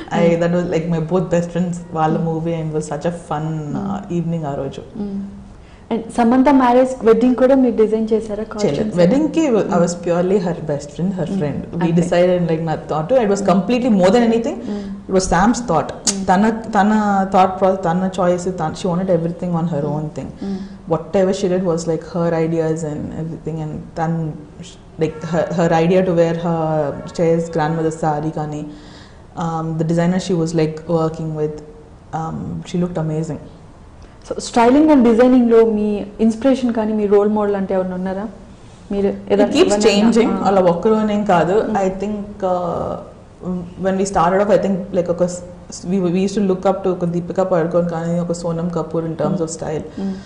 I that was like my both best friends వాళ్ళ మూవీ and it was such a fun uh, evening ఆ రోజు. And Samantha marriage wedding కూడా మీరు design చేశారా? Wedding కి I was purely her best friend, her friend. We decided like not thought to, it was completely more than anything. It was Sam's thought. Tana tana thought process, tana choice, she wanted everything on her own thing. Whatever she did was like her ideas and everything, and then like her, her idea to wear her Chay's grandmother's sari kani, um, the designer she was like working with, um, she looked amazing. So styling and designing లో మీ inspiration కానీ మీ role model అంటే ఎవరైనా ఉన్నారా? మీరు it keeps changing, అలా ఒక్కరోనేం కాదు. I think when we started off, I think like ఒక we we used to look up to ఒక దీపికా పడుకోన్ కానీ ఒక Sonam Kapoor in terms of style.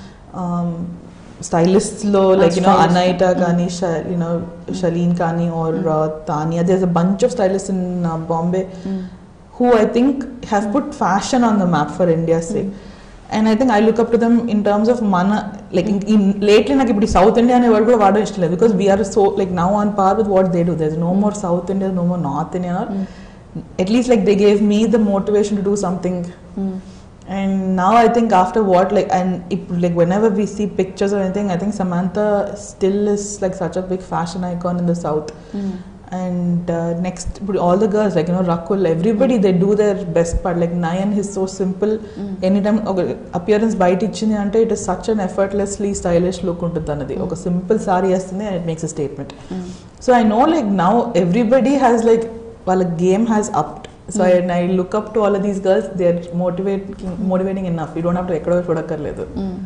um stylists lo like you know Anaita kani, you know Shaleen kani or uh, Tanya, there's a bunch of stylists in uh, Bombay who I think have put fashion on the map for India's sake. And I think I look up to them in terms of mana, like in, in lately నాకు ఇప్పుడు South India అనే word కూడా వాడడం ఇష్టం లేదు, because we are so like now on par with what they do. There's no more South India, no more North India, or mm. at least like they gave me the motivation to do something. mm. And now I think after what like and if, like whenever we see pictures or anything, I think Samantha still is like such a big fashion icon in the South. mm. And uh, next all the girls like you know Rakul, everybody, they do their best part. Like Nayan, he's so simple. mm. Anytime okay, appearance bite ichindi ante it is such an effortlessly stylish look untundi anadi. Oka simple saree yestundi and it makes a statement. mm. So I know like now everybody has like wala game has upped. So mm. I, and I look up to all of these girls. They are motivating motivating enough. You don't have to ekkado chodakarledu. mm.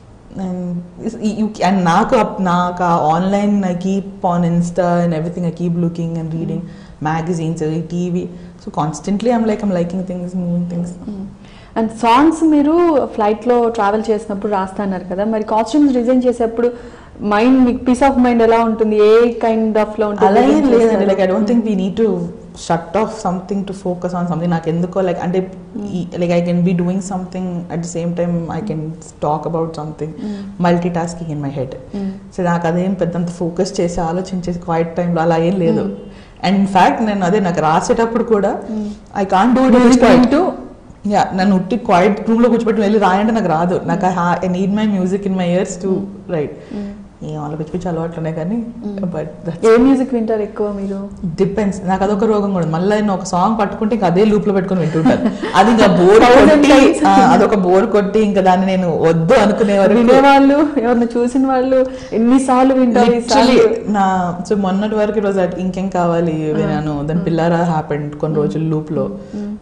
And you and నాకు నాకు online I keep on Insta and everything, I keep looking and reading mm. magazines, T V, so constantly I'm like I'm liking things, moving things. mm. And songs మీరు ఫ్లైట్లో travel చేసినప్పుడు రాస్తా అన్నారు కదా, మరి costumes design చేసేప్పుడు mind మీకు peace of mind ఎలా ఉంటుంది? ఏ కైండ్ ఆఫ్ లో ఉంటుంది? అలా ఏం లేదండి. Like I don't think we need to shut off something to focus on something. నాకు ఎందుకో లైక్ అంటే like I can be doing something at the same time I can talk about something, multitasking in my head. So నాకు అదేం పెద్దంత focus చేసి ఆలోచించేసి quiet టైంలో అలా ఏం లేదు. అండ్ ఇన్ ఫ్యాక్ట్ నేను అదే నాకు రాసేటప్పుడు కూడా I can't do it to yeah నన్ను ఉట్టి క్వైట్ రూమ్ లో కూర్చోబెట్టి వెళ్ళి రాయంటే నాకు రాదు. నాకు I need my music in my ears to write. ఏం వాళ్ళ పిచ్చి పిచ్చి అలవాట్లునే కానీ బట్ ఏ మ్యూజిక్ వింటారు ఎక్కువ మీరు? డిపెండ్స్. నాకు అదొక రోగం కూడా. మళ్ళీ నేను ఒక సాంగ్ పట్టుకుంటే ఇంకా అదే లూప్ లో పెట్టుకుని వింటుంటాను. అది ఇంకా బోర్ కొట్టి అదొక బోర్ కొట్టి ఇంకా దాన్ని నేను వద్దు అనుకునేవారు. వినేవాళ్ళు ఎవరిని చూసిన వాళ్ళు ఎన్నిసార్లు వింటారు నా. సో మొన్నటి వరకు ఈరోజు ఇంకేం కావాలి విన్నాను. దాని పిల్లారా హ్యాపెండ్ కొన్ని రోజులు లూప్ లో.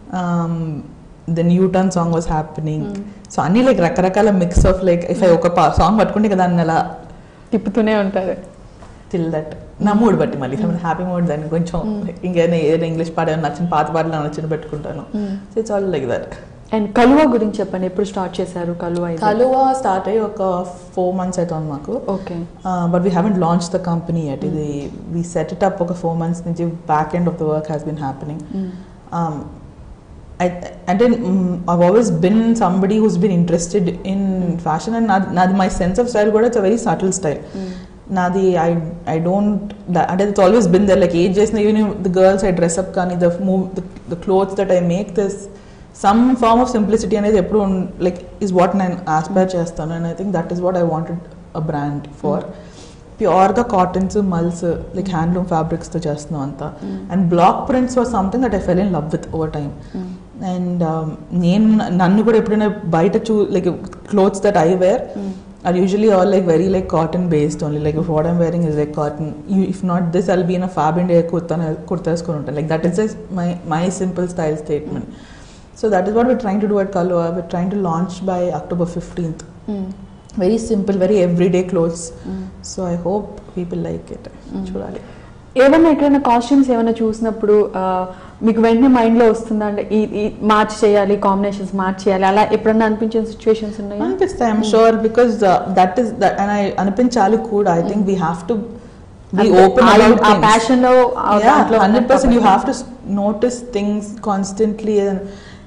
Then U turn song was happening. So అన్ని లైక్ రకరకాల mix of like if I ఒక సాంగ్ పట్టుకుంటే కదా దాన్ని అలా తిప్పుతూనే ఉంటారు టిల్ దట్ నా మూడ్ బట్టి. మళ్ళీ హ్యాపీ మూడ్ దాన్ని కొంచెం ఇంకేదైనా ఏదైనా ఇంగ్లీష్ పాట నచ్చిన పాత పాటలు నచ్చిన పెట్టుకుంటాను. So it's all like that. And Kaluva గురించి చెప్పండి, ఎప్పుడు స్టార్ట్ చేశారు కలువ? కలువ స్టార్ట్ అయ్యి ఒక ఫోర్ మంత్స్ అవుతుంది మాకు. Okay. But we haven't launch the company at. ఇది వీ సెట్ ఇట్ అప్ ఒక ఫోర్ మంత్స్ నుంచి. Back end of the work has been happening. I, and then um, I've always been somebody who's been interested in mm. fashion, and nad, nad, my sense of style got it's a very subtle style. mm. Nadi I I don't that, and it's always been there. Like age just even the girls I dress up kani the move the, the clothes that I make, this some form of simplicity and eppudu like is what I aspire chestanu, and I think that is what I wanted a brand for. mm. Pure ga cottons, mulls, like handloom fabrics to chestanu anta. mm. And block prints was something that I fell in love with over time. mm. And నేను నన్ను కూడా ఎప్పుడైనా బయట చూ like clothes that I wear are usually all like very like cotton based only. Like what I'm wearing is like cotton. If not this I'll be in a Fabindia kurta kurta వేసుకొని ఉంటాను. Like that is my my simple style statement. So that is what we're trying to do at Kaluva. We're trying to launch by October fifteenth. Very simple, very everyday clothes. So I hope people like it. చూడాలి. ఏమన్నా ఎక్కడైనా costumes ఏమైనా చూసినప్పుడు మీకు వెంటనే మైండ్లో వస్తుందా అంటే ఈ మార్చ్ చేయాలి, కాంబినేషన్స్ మార్చ్ చేయాలి, అలా ఎప్పుడన్నా అనిపించిన సిచ్యువేషన్స్ ఉన్నాయి? అనిపిస్తాయి, I'm sure. Because that is and I అనిపించాలి కూడా. I think we have to be open about things. Passion lo one hundred percent you have to notice things constantly. And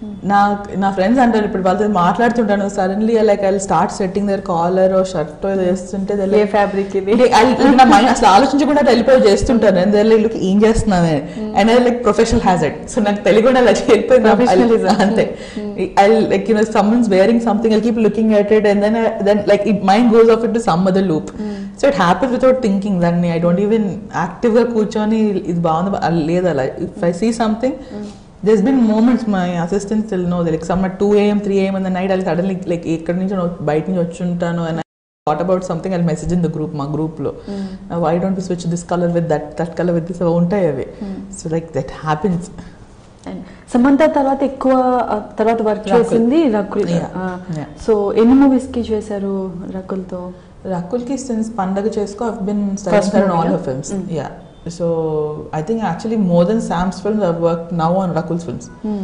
నా నా ఫ్రెండ్స్ అంటారు ఇప్పుడు వాళ్ళతో మాట్లాడుతుంటాను suddenly like I start setting their collar shirt ఏదో చేస్తుంటే ఏ ఫ్యాబ్రిక్ ఇది నా మైండ్ అసలు ఆలోచించకుండా వెళ్ళిపోయి చేస్తుంటాను అండ్ లుక్ ఏం చేస్తున్నాను అండ్ అది లైక్ ప్రొఫెషనల్ హ్యాజెడ్ సో నాకు తెలియకుండా అలా వెళ్ళిపోయింది అంతే I like you know someone's wearing something I keep looking at it and then then like it mind goes off it to some other loop so it happens without thinking దాన్ని I don't even active గా కూర్చొని ఇది బాగుంది లేదు అలా if I see something there's been moments my assistants still know like some at two a.m. three a.m. in the night I'll suddenly like ekkadi nunchi bite nunchi vachuntaanu and I thought about something I'll message in the group ma group lo mm. uh, why don't we switch this color with that that color with this untai ave so like that happens and Samantha tarvata ekkuva tarvata work chesindi Rakul so any movies ki chesaru Rakul tho Rakul ki since Pandaga Chesko I've been studying her in all her films mm. yeah so I think actually more than Sam's films I've worked now on Rakul's films hmm.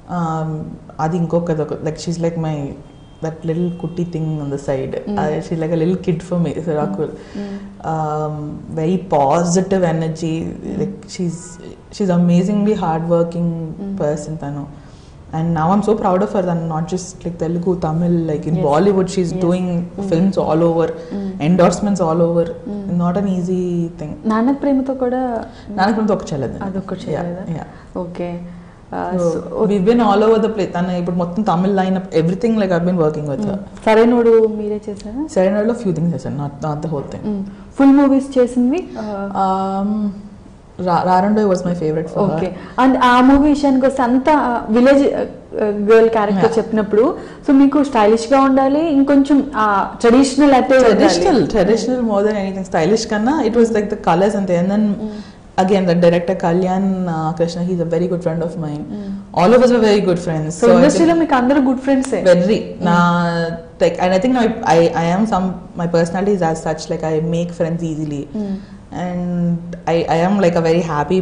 um adi inkoka like she's like my that little kutti thing on the side mm. uh, she's like a little kid for me so Rakul mm. um very positive energy mm. like she's she's amazingly hardworking mm. person tanu and now I'm so proud of her than not just like Telugu Tamil like in yes. Bollywood she's yes. doing mm. films all over mm. endorsements all over mm. not an easy thing Nanak Prema tho kuda Nanak Prema tho oka chelladu adokka chellada yeah okay uh, so, so we've been all over the place tana ippudu mottham Tamil lineup everything like I've been working with mm. her Sarenodu mere chesara Sarenodu lo few things chesanu not not the whole thing mm. full movies chesinvi uh, um Rarandoy was my favorite for okay. her. And ఆ movie విషయానికి వస్తే అంత village girl character చెప్పినప్పుడు so మీకు stylish గా ఉండాలి ఇంకొంచెం traditional అయితే traditional traditional more than anything stylish కన్నా it was like the colours అంతే and then again the director Kalyan uh, Krishna he's a very good friend of mine mm. all of us are very good friends so, so industry lo meeku andaru good friends eh very mm. na like and I think now I I am some my personality is as such like I make friends easily mm. and I, I am like a very happy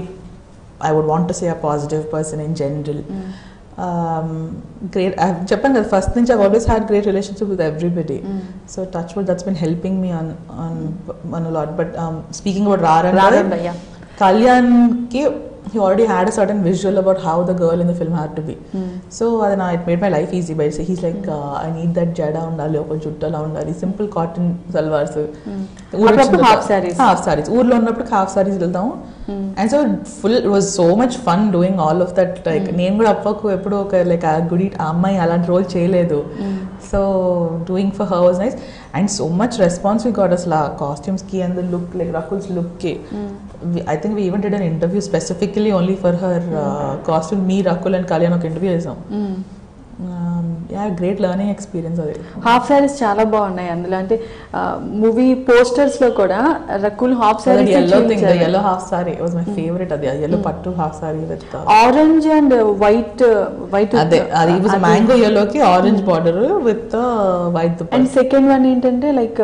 I would want to say a positive person in general mm. um, great I've Japan the first thing I've always had great relationship with everybody mm. so touchwood that's been helping me on on, on a lot but um, speaking about Rarandoy yeah Kalyan ki he already had a certain visual about how the girl in the film had to be mm. so adana it made my life easy by say he's like mm. uh, I need that jada undali oka juttala undali simple cotton salwars mm. half sarees half sarees urlo unnappudu half sarees veldamu mm. and so full it was so much fun doing all of that like mm. nenu kuda appaku eppudu oka like a gudi ammai alanti role cheyaledu mm. so doing for her was nice and so much response we got as la costumes ki and the look like Rakul's look ki mm. we, I think we even did an interview specifically only for her mm. uh, costume me Rakul and Kalyan oka interview chesam mm. um, yeah great learning experience adi half saris చాలా బాగున్నాయి అందులో అంటే movie posters లో కూడా Rakul half saris yellow thing the yellow half saree was my favorite adi yellow pattu half saree with orange and white white ade adi was a mango yellow ki orange border with the white dupatta and second one ఏంటంటే like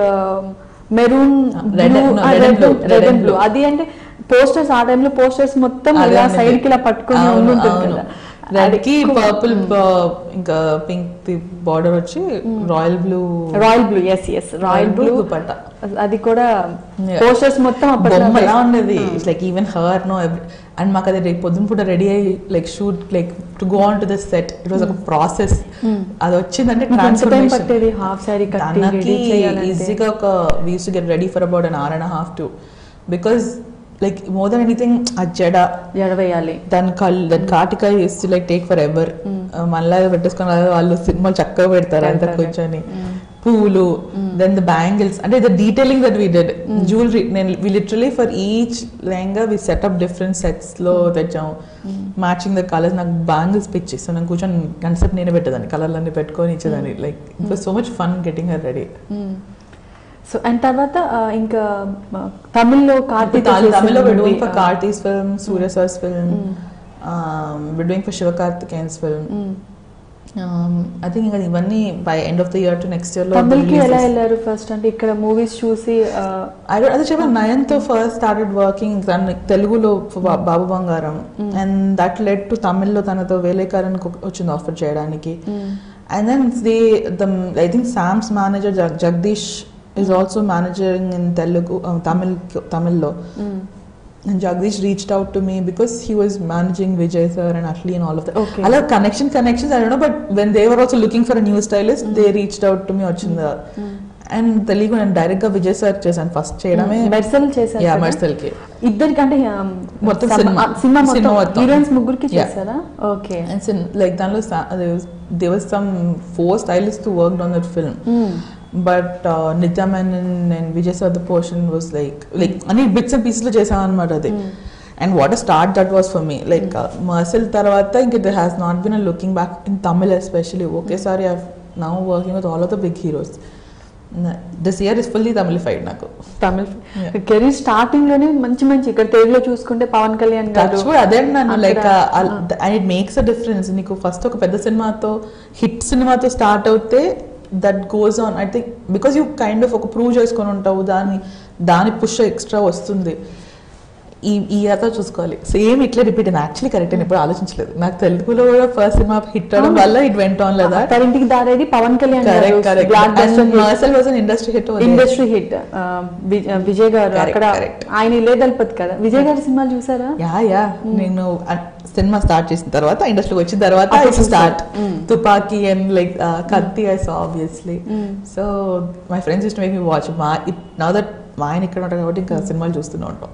maroon red red and blue అది అంటే posters ఆ టైంలో posters మొత్తం ఇలా side కి ఇలా పట్టుకొని ఉంటుంది కదా రెడ్ కి పర్పుల్ ఇంకా పింక్ ది బార్డర్ వచ్చి royal blue royal blue yes yes royal blue dupatta అది కూడా పోస్టర్స్ మొత్తం బొమ్మలా ఉన్నది it's like even her no and మాకు అది పొద్దున పూట రెడీ అయ్యి like shoot like to go on to the set it was ఒక ప్రాసెస్ అది వచ్చిందంటే ట్రాన్స్ఫర్మేషన్ హాఫ్ సారీ కట్టి రెడీ చేయాలంటే ఈజీగా ఒక we use to get ready for about an hour and a half to because like more than anything a jada jada veyali then kal that kartika is to like take forever malla vetteskona vallu cinema chakka pedtaru anta konchani poolu then the bangles and the detailing that we did mm. jewelry we literally for each lehenga we set up different sets lo techam matching the colors నాకు bangles pitch so నాకు కొంచెం concept నేనే పెట్టేదాన్ని కలర్లన్నీ పెట్టుకొని ఇచ్చేదాన్ని like it was so much fun getting her ready mm. So and తర్వాత ఇంకా తమిళ్లో కార్తీక్ తమిళ్లో we're doing for Karthik's film Surya sir's film mm. um, we're doing for Sivakarthikeyan's film mm. um, I think ఇంకా ఇవన్నీ by end of the year to next year లో తమిళ్కి ఎలా వెళ్ళారు first అంటే ఇక్కడ మూవీస్ చూసి అదే చెప్పాను నయన్ తో ఫస్ట్ స్టార్టెడ్ వర్కింగ్ తెలుగులో బాబు బంగారం అండ్ దట్ లెడ్ టు తమిళ్లో తనతో వేలేకరన్ వచ్చింది ఆఫర్ చేయడానికి and then they the I think Sam's manager Jag- Jagdish is also managing in Telugu uh, Tamil Tamil lo mm. and Jagdish reached out to me because he was managing Vijay sir and Ashley and all of that. Okay. I love connection connections, I don't know, but when they were also looking for a new stylist, mm. they reached out to me వచ్చింది. mm. And Telugu నేను direct గా Vijay sir చేశాను first చేయడమే. మెర్సల్ చేశారు. Yeah Mersal కి ఇద్దరికి అంటే మొత్తం సినిమా సినిమా మొత్తం హీరోయిన్స్ ముగ్గురికి చేశారా? ఓకే. అండ్ లైక్ దానిలో there was some four stylist who worked on that film. But Nithya Menon and Vijay sir the portion was like like అన్ని బిట్స్ అండ్ పీసెస్ లో చేసాం అనమాట అది. And what a start that was for me. Like Mersal తర్వాత ఇంక there has not been a looking back in Tamil especially. ఒకేసారి I now working with all of the big heroes. This year is fully Tamilified నాకు. Tamil career starting లోనే మంచి మంచి ఇక్కడ తెలుగులో చూసుకుంటే పవన్ కళ్యాణ్ గారు అదే నన్ను like and it makes a difference. నీకు ఫస్ట్ ఒక పెద్ద సినిమాతో హిట్ సినిమాతో స్టార్ట్ అవుతే that goes on I think because you kind of ఒక ప్రూవ్ చేసుకొని ఉంటావు, దాని దాని పుష్ ఎక్స్ట్రా వస్తుంది. ఈ ఈ ఇయర్తో చూసుకోవాలి సేమ్ ఇట్లా రిపీట్ అయింది. యాక్చువల్లీ కరెక్ట్ అని ఎప్పుడు ఆలోచించలేదు. నాకు తెలుగులో కూడా ఫస్ట్ సినిమా హిట్ అవడం వల్ల ఇట్ వెంట్ ఆన్ లేదా ఇంటికి దారేది Pawan Kalyan industry hit industry hit Vijay garu అక్కడ ఆయన ఇలే దళపతి కదా. విజయ్ గారి సినిమాలు చూసారా? యా యా నేను సినిమా స్టార్ట్ చేసిన తర్వాత ఇండస్ట్రీకి వచ్చిన తర్వాత start Thuppakki and like Kaththi I saw obviously. So my friends used to make me watch. మా నౌ దట్ మా ఆయన ఇక్కడ ఉంటారు కాబట్టి ఇంకా సినిమాలు చూస్తూనే ఉంటాం.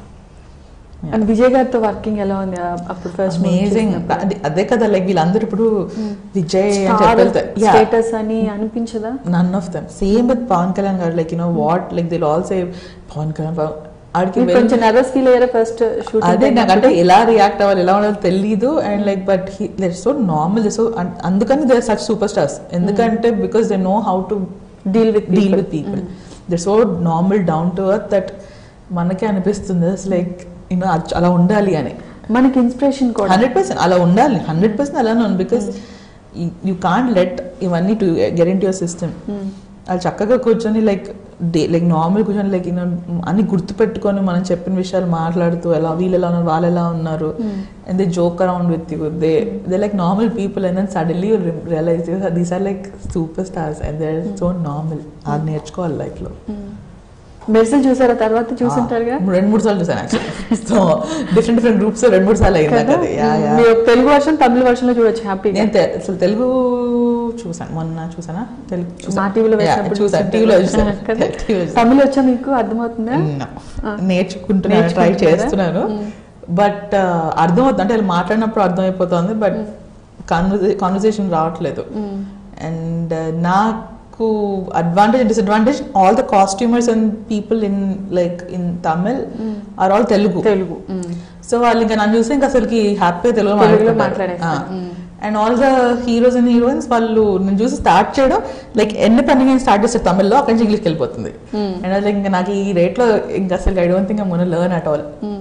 అండ్ విజయ్ గారితో వర్కింగ్ ఎలా ఉంది అప్పుడు? First amazing. అదే కదా లైక్ వీళ్ళందరూ ఇప్పుడు విజయ్ స్టేటస్ అని అనిపించదా? None of them. Same with Pawan Kalyan garu. Like you know what like they all say Pawan Kalyan ఆడికి కొంచెం నర్వస్ ఫీల్ అయ్యారా ఫస్ట్ షూటింగ్? అదే నాకు అంటే ఎలా రియాక్ట్ అవ్వాలి ఎలా ఉండాలో తెలీదు. And like but he they so normal. So అందుకని they are such super stars. ఎందుకంటే because they know how to deal with deal with people. They so normal down to earth that మనకే అనిపిస్తుంది like you know అలా ఉండాలి అని. మనకి inspiration కూడా hundred percent అలా ఉండాలి. హండ్రెడ్ పర్సెంట్ అలానే ఉంది. బికాస్ యూ కాంట్ లెట్ ఇవన్నీ to get into your system. అది చక్కగా కూర్చొని లైక్ డే లైక్ నార్మల్ కూర్చొని లైక్ యూనో అన్ని గుర్తుపెట్టుకొని మనం చెప్పిన విషయాలు మాట్లాడుతూ ఎలా వీళ్ళు ఎలా ఉన్నారు వాళ్ళు ఎలా ఉన్నారు and they joke around with you. They they like normal people and then suddenly you realise these are like super stars and they are so normal. అది నేర్చుకోవాలి లైఫ్లో. మెర్సల్ చూసారా? తర్వాత చూసుంటారుగా? రెండు మూడు సార్లు చూసాను actually. So different different groups రెండు మూడు సార్లు అయింది అది. తెలుగు వర్షన్ తమిళ వర్షన్ లో చూడొచ్చు హ్యాపీ. నేను అసలు తెలుగు చూసాను మొన్న చూసానా తెలుగు టీవీలో చూసాను టీవీలో చూసాను. తమిళ వచ్చా మీకు? అర్థమవుతుందా? నేర్చుకుంటున్నాను, ట్రై చేస్తున్నాను. బట్ అర్థమవుతుంది అంటే మాట్లాడినప్పుడు అర్థమైపోతుంది బట్ కాన్వర్సేషన్ రావట్లేదు. అండ్ నాకు advantage and disadvantage, all the costumers and people in like in Tamil mm. are all Telugu. Telugu. Mm. So వాళ్ళు ఇంకా నన్ను చూస్తే ఇంకా అసలుకి హ్యాపీగా తెలుగులో మాట్లాడేస్తారు. And all the heroes and heroines వాళ్ళు నేను చూసి స్టార్ట్ చేయడం లైక్ ఎన్ని పని స్టార్ట్ చేస్తారు తమిళ్లో, అక్కడి నుంచి ఇంగ్లీష్కి వెళ్ళిపోతుంది. అండ్ అది ఇంకా నాకు ఈ రేట్లో ఇంకా అసలు I don't think I gonna learn at all.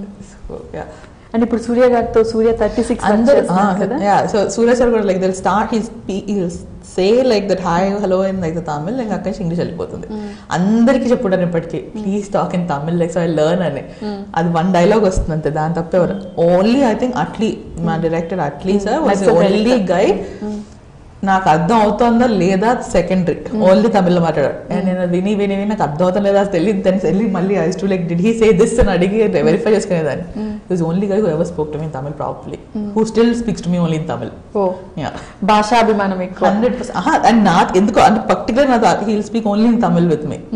And ఇప్పుడు సూర్య గారితో సూర్య థర్టీ సిక్స్ అందరూ సో సూర్య సార్ కూడా like will start his say like that hi hello in like the Tamil ఇంకా అక్కడి నుంచి ఇంగ్లీష్ వెళ్ళిపోతుంది. అందరికీ చెప్పుకుంటాను ఇప్పటికీ please talk in Tamil like so I learn అని. అది వన్ డైలాగ్ వస్తుంది అంతే, దాని తప్ప ఎవరు ఓన్లీ ఐ థింక్ అట్లీ మా director Atlee sir was only guide నాకు అర్థం అవుతుందా లేదా సెకండరీ, ఓన్లీ తమిళ్లో మాట్లాడాడు. అండ్ నేను విని విని విని నాకు అర్థం అవుతుందా లేదా తెలియదు. దాన్ని వెళ్ళి మళ్ళీ I to like did he say this అని అడిగి వెరిఫై చేసుకునేదాన్ని. Is only guy who ever spoke to me in Tamil properly, who still speaks to me only in Tamil. భాషాభిమానం ఎక్కువ హండ్రెడ్ పర్సెంట్. అండ్ నా ఎందుకు అంటే పర్టికులర్ నా he will speak only in Tamil with me.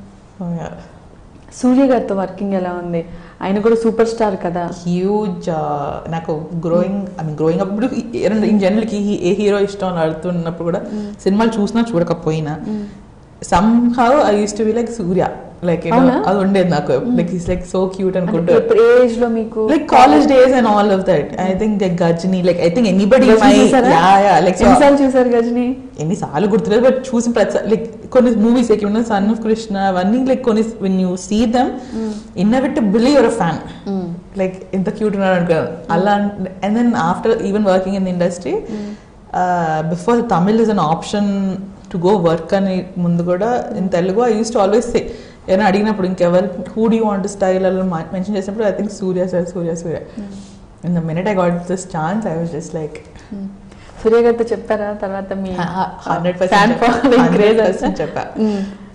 Suriya గారితో వర్కింగ్ ఎలా ఉంది? ఆయన కూడా సూపర్ స్టార్ కదా. హ్యూజ్. నాకు గ్రోయింగ్ ఐ మీన్ గ్రోయింగ్ అప్పుడు ఇన్ జనరల్కి ఏ హీరో ఇష్టం అని అడుగుతున్నప్పుడు కూడా సినిమాలు చూసినా చూడకపోయినా somehow I used to be like Surya, like you know అది ఉండేది నాకు. like he's like so cute అనుకుంటూ ఏజ్ లో మీకు like college days and all of that. I think the Gajini, like I think anybody in my yeah yeah like ఎన్నిసార్లు చూసారు గజని? ఎన్నిసార్లు గుర్తులేదు బట్ చూసిన ప్రతి లైక్ కొన్ని మూవీస్ లైక్ ఉన్న సన్ ఆఫ్ కృష్ణ అవన్నీ లైక్ కొన్ని when you see them inevitably you're a fan. like ఎంత క్యూట్ ఉన్నాడు అనుకున్నాను అలా. and then after even working in the industry uh, before Tamil is an option to go work అని ముందు కూడా in Telugu I use to always say ఏమైనా అడిగినప్పుడు ఇంకెవరు who do you want style అలా మెన్షన్ చేసినప్పుడు I think Suriya sir Suriya Suriya. In the minute I got this chance I was just like. Suriya గారితో చెప్పారా తర్వాత మీ హండ్రెడ్ పర్సెంట్ చెప్పా.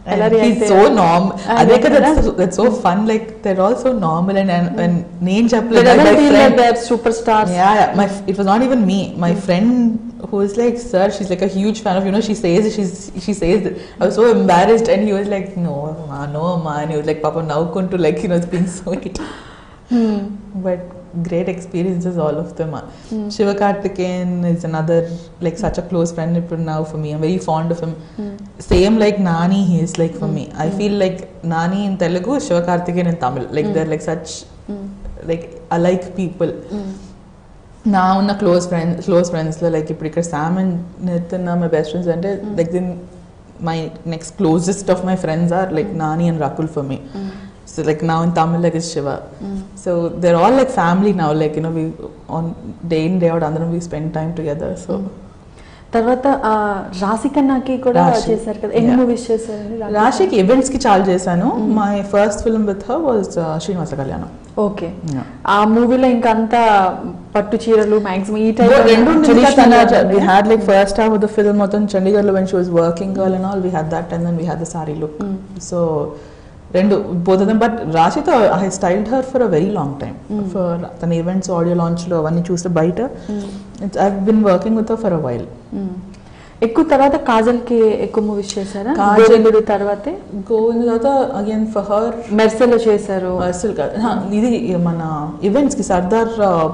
And he's so normal. Adhe kada that's, that's so fun. Like they're all so normal and and, and name chapter. They don't feel like they're superstars. Yeah, yeah. My it was not even me. My mm. friend who was like, sir, she's like a huge fan of, you know, she says she's she says that. I was so embarrassed, and he was like, no, ma, no, ma. And he was like, Papa, now kuntu like, you know, it's being sweet. Hmm. But great experiences, all of them are. Mm. Sivakarthikeyan is another, like such a close friend now for me. I'm very fond of him. Mm. Same like Nani, he is like for mm. me. I mm. feel like Nani in Telugu, Sivakarthikeyan in Tamil. Like mm. they're like such mm. like alike people. Mm. Now in the close friends, close friends, like because Sam and Nitin are my best friends, and mm. like then my next closest of my friends are like mm. Nani and Rakul for me. Mm. So like now in Tamil like it's Shiva. Mm. So they're all like family now. Like you know we on day in day out andram we spend time together. So తర్వాత రాశి కన్నాకి కూడా చేశారు కదా, ఎన్ని movies చేశారండి? రాశికి events కి చాలా చేశాను. My first film with her was Srinivasa Kalyanam. Okay. ఆ మూవీలో ఇంకా అంతా పట్టు చీరలు మాక్సిమం ఈ టైప్ రెండు we had like first half of the film మొత్తం చండీగఢ్ లో when she was working girl and all we had that, and then we had the sari look. Mm. So రెండు both of them, but Rashita I styled her for a very long time. Mm. For the events, audio launch లో అవన్నీ చూస్తే బయట I've been working with her for a while. Mm. ఎక్కువ తర్వాత కాజల్ కి ఎక్కువ movies చేశారా? గోవిందుడు తర్వాతే గోవిందుడు తర్వాత అగైన్ ఫర్ హర్ మెర్సెల్ లో చేశారు. మెర్సెల్ ఇది మన ఈవెంట్స్ కి సర్దార్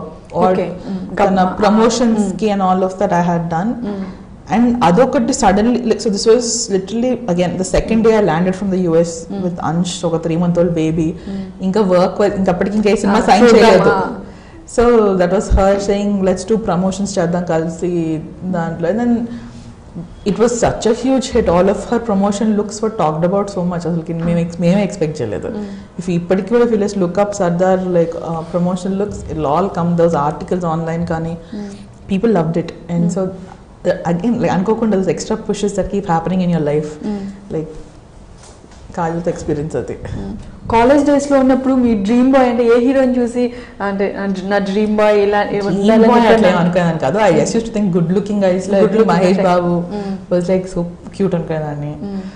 తన ప్రమోషన్స్ కి and all of that I had done. And adokati suddenly, like, so this was literally again the second day I landed from the U S mm. with Ansh, so a three month old baby. Mm. Inka work inka appadiki inka cinema sign cheyaledu. So that was her saying let's do promotions cheddam kalsi dantlo, and then it was such a huge hit. All of her promotion looks were talked about so much. Asalki meme meme expect cheyaledu. If ippadiki kuda if you just look up Sardar like uh, promotion looks, it'll all come those articles online kani. Mm. People loved it, and mm. so The, again like ankokunda those extra pushes that keep happening in your life. Mm. Like Kajal experience adi. College days లో ఉన్నప్పుడు మీ dream boy అంటే ఏ హీరోని చూసి అంటే నా dream boy ఇలా అనుకున్నాను కాదు. I just used to think good looking guys like Mahesh Babu was like so cute అనుకునేదాన్ని.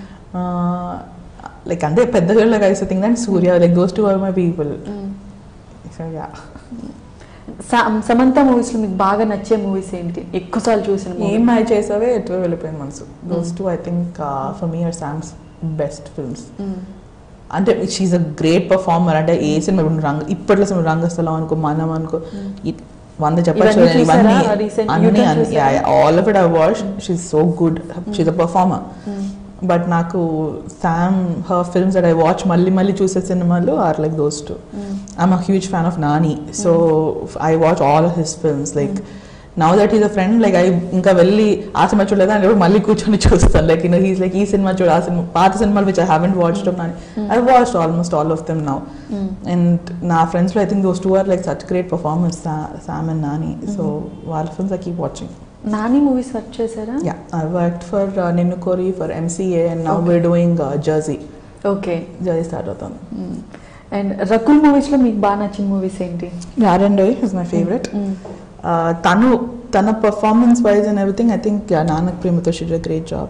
లైక్ అంటే పెద్దగా guys think that Suriya like those two are my people. So yeah. Samantha movies లో మీకు బాగా నచ్చే మూవీస్ ఏంటి? ఎక్కువసార్లు చూసిన ఏం మ్యాచ్ చేసావే ఎట్లా వెళ్ళిపోయింది మనసు. Those two I think for me are Sam's best films. అంటే షీఈ్ అ గ్రేట్ పర్ఫార్మర్. అంటే ఏ సినిమా ఇప్పుడు రంగ ఇప్పట్లో సినిమా రంగస్థలం అనుకో, మనం అనుకో, వంద చెప్పచ్చు ఇవన్నీ అన్ని అన్ని all of it I watch. She's so good, she's a performer. But నాకు Sam her films that I watch మళ్ళీ మళ్ళీ చూసే సినిమాలు are like those two. I'm a huge fan of Nani, so mm. I watch all of his films. Like mm. now that he's a friend, like I inka velli aa cinema chudaleda and malli kuchoni chustanu. Like you know he's like ee cinema chuda aa cinema paatha cinema which I haven't watched mm. of Nani. Mm. I've watched almost all of them now. Mm. And na friends lo I think those two are like such great performers, Sa- Sam and Nani. Mm. So all films I keep watching. Nani movies work chesara? Yeah, I worked for uh, Ninnu Kori for M C A, and now okay. we're doing uh, Jersey. Okay. Jersey start avutandi. Mm. And Rakul movies లో మీకు బాగా నచ్చిన movies ఏంటి? Yaariyan is my favourite. తను తన performance wise and everything I think Nannaku Prematho she did a great job.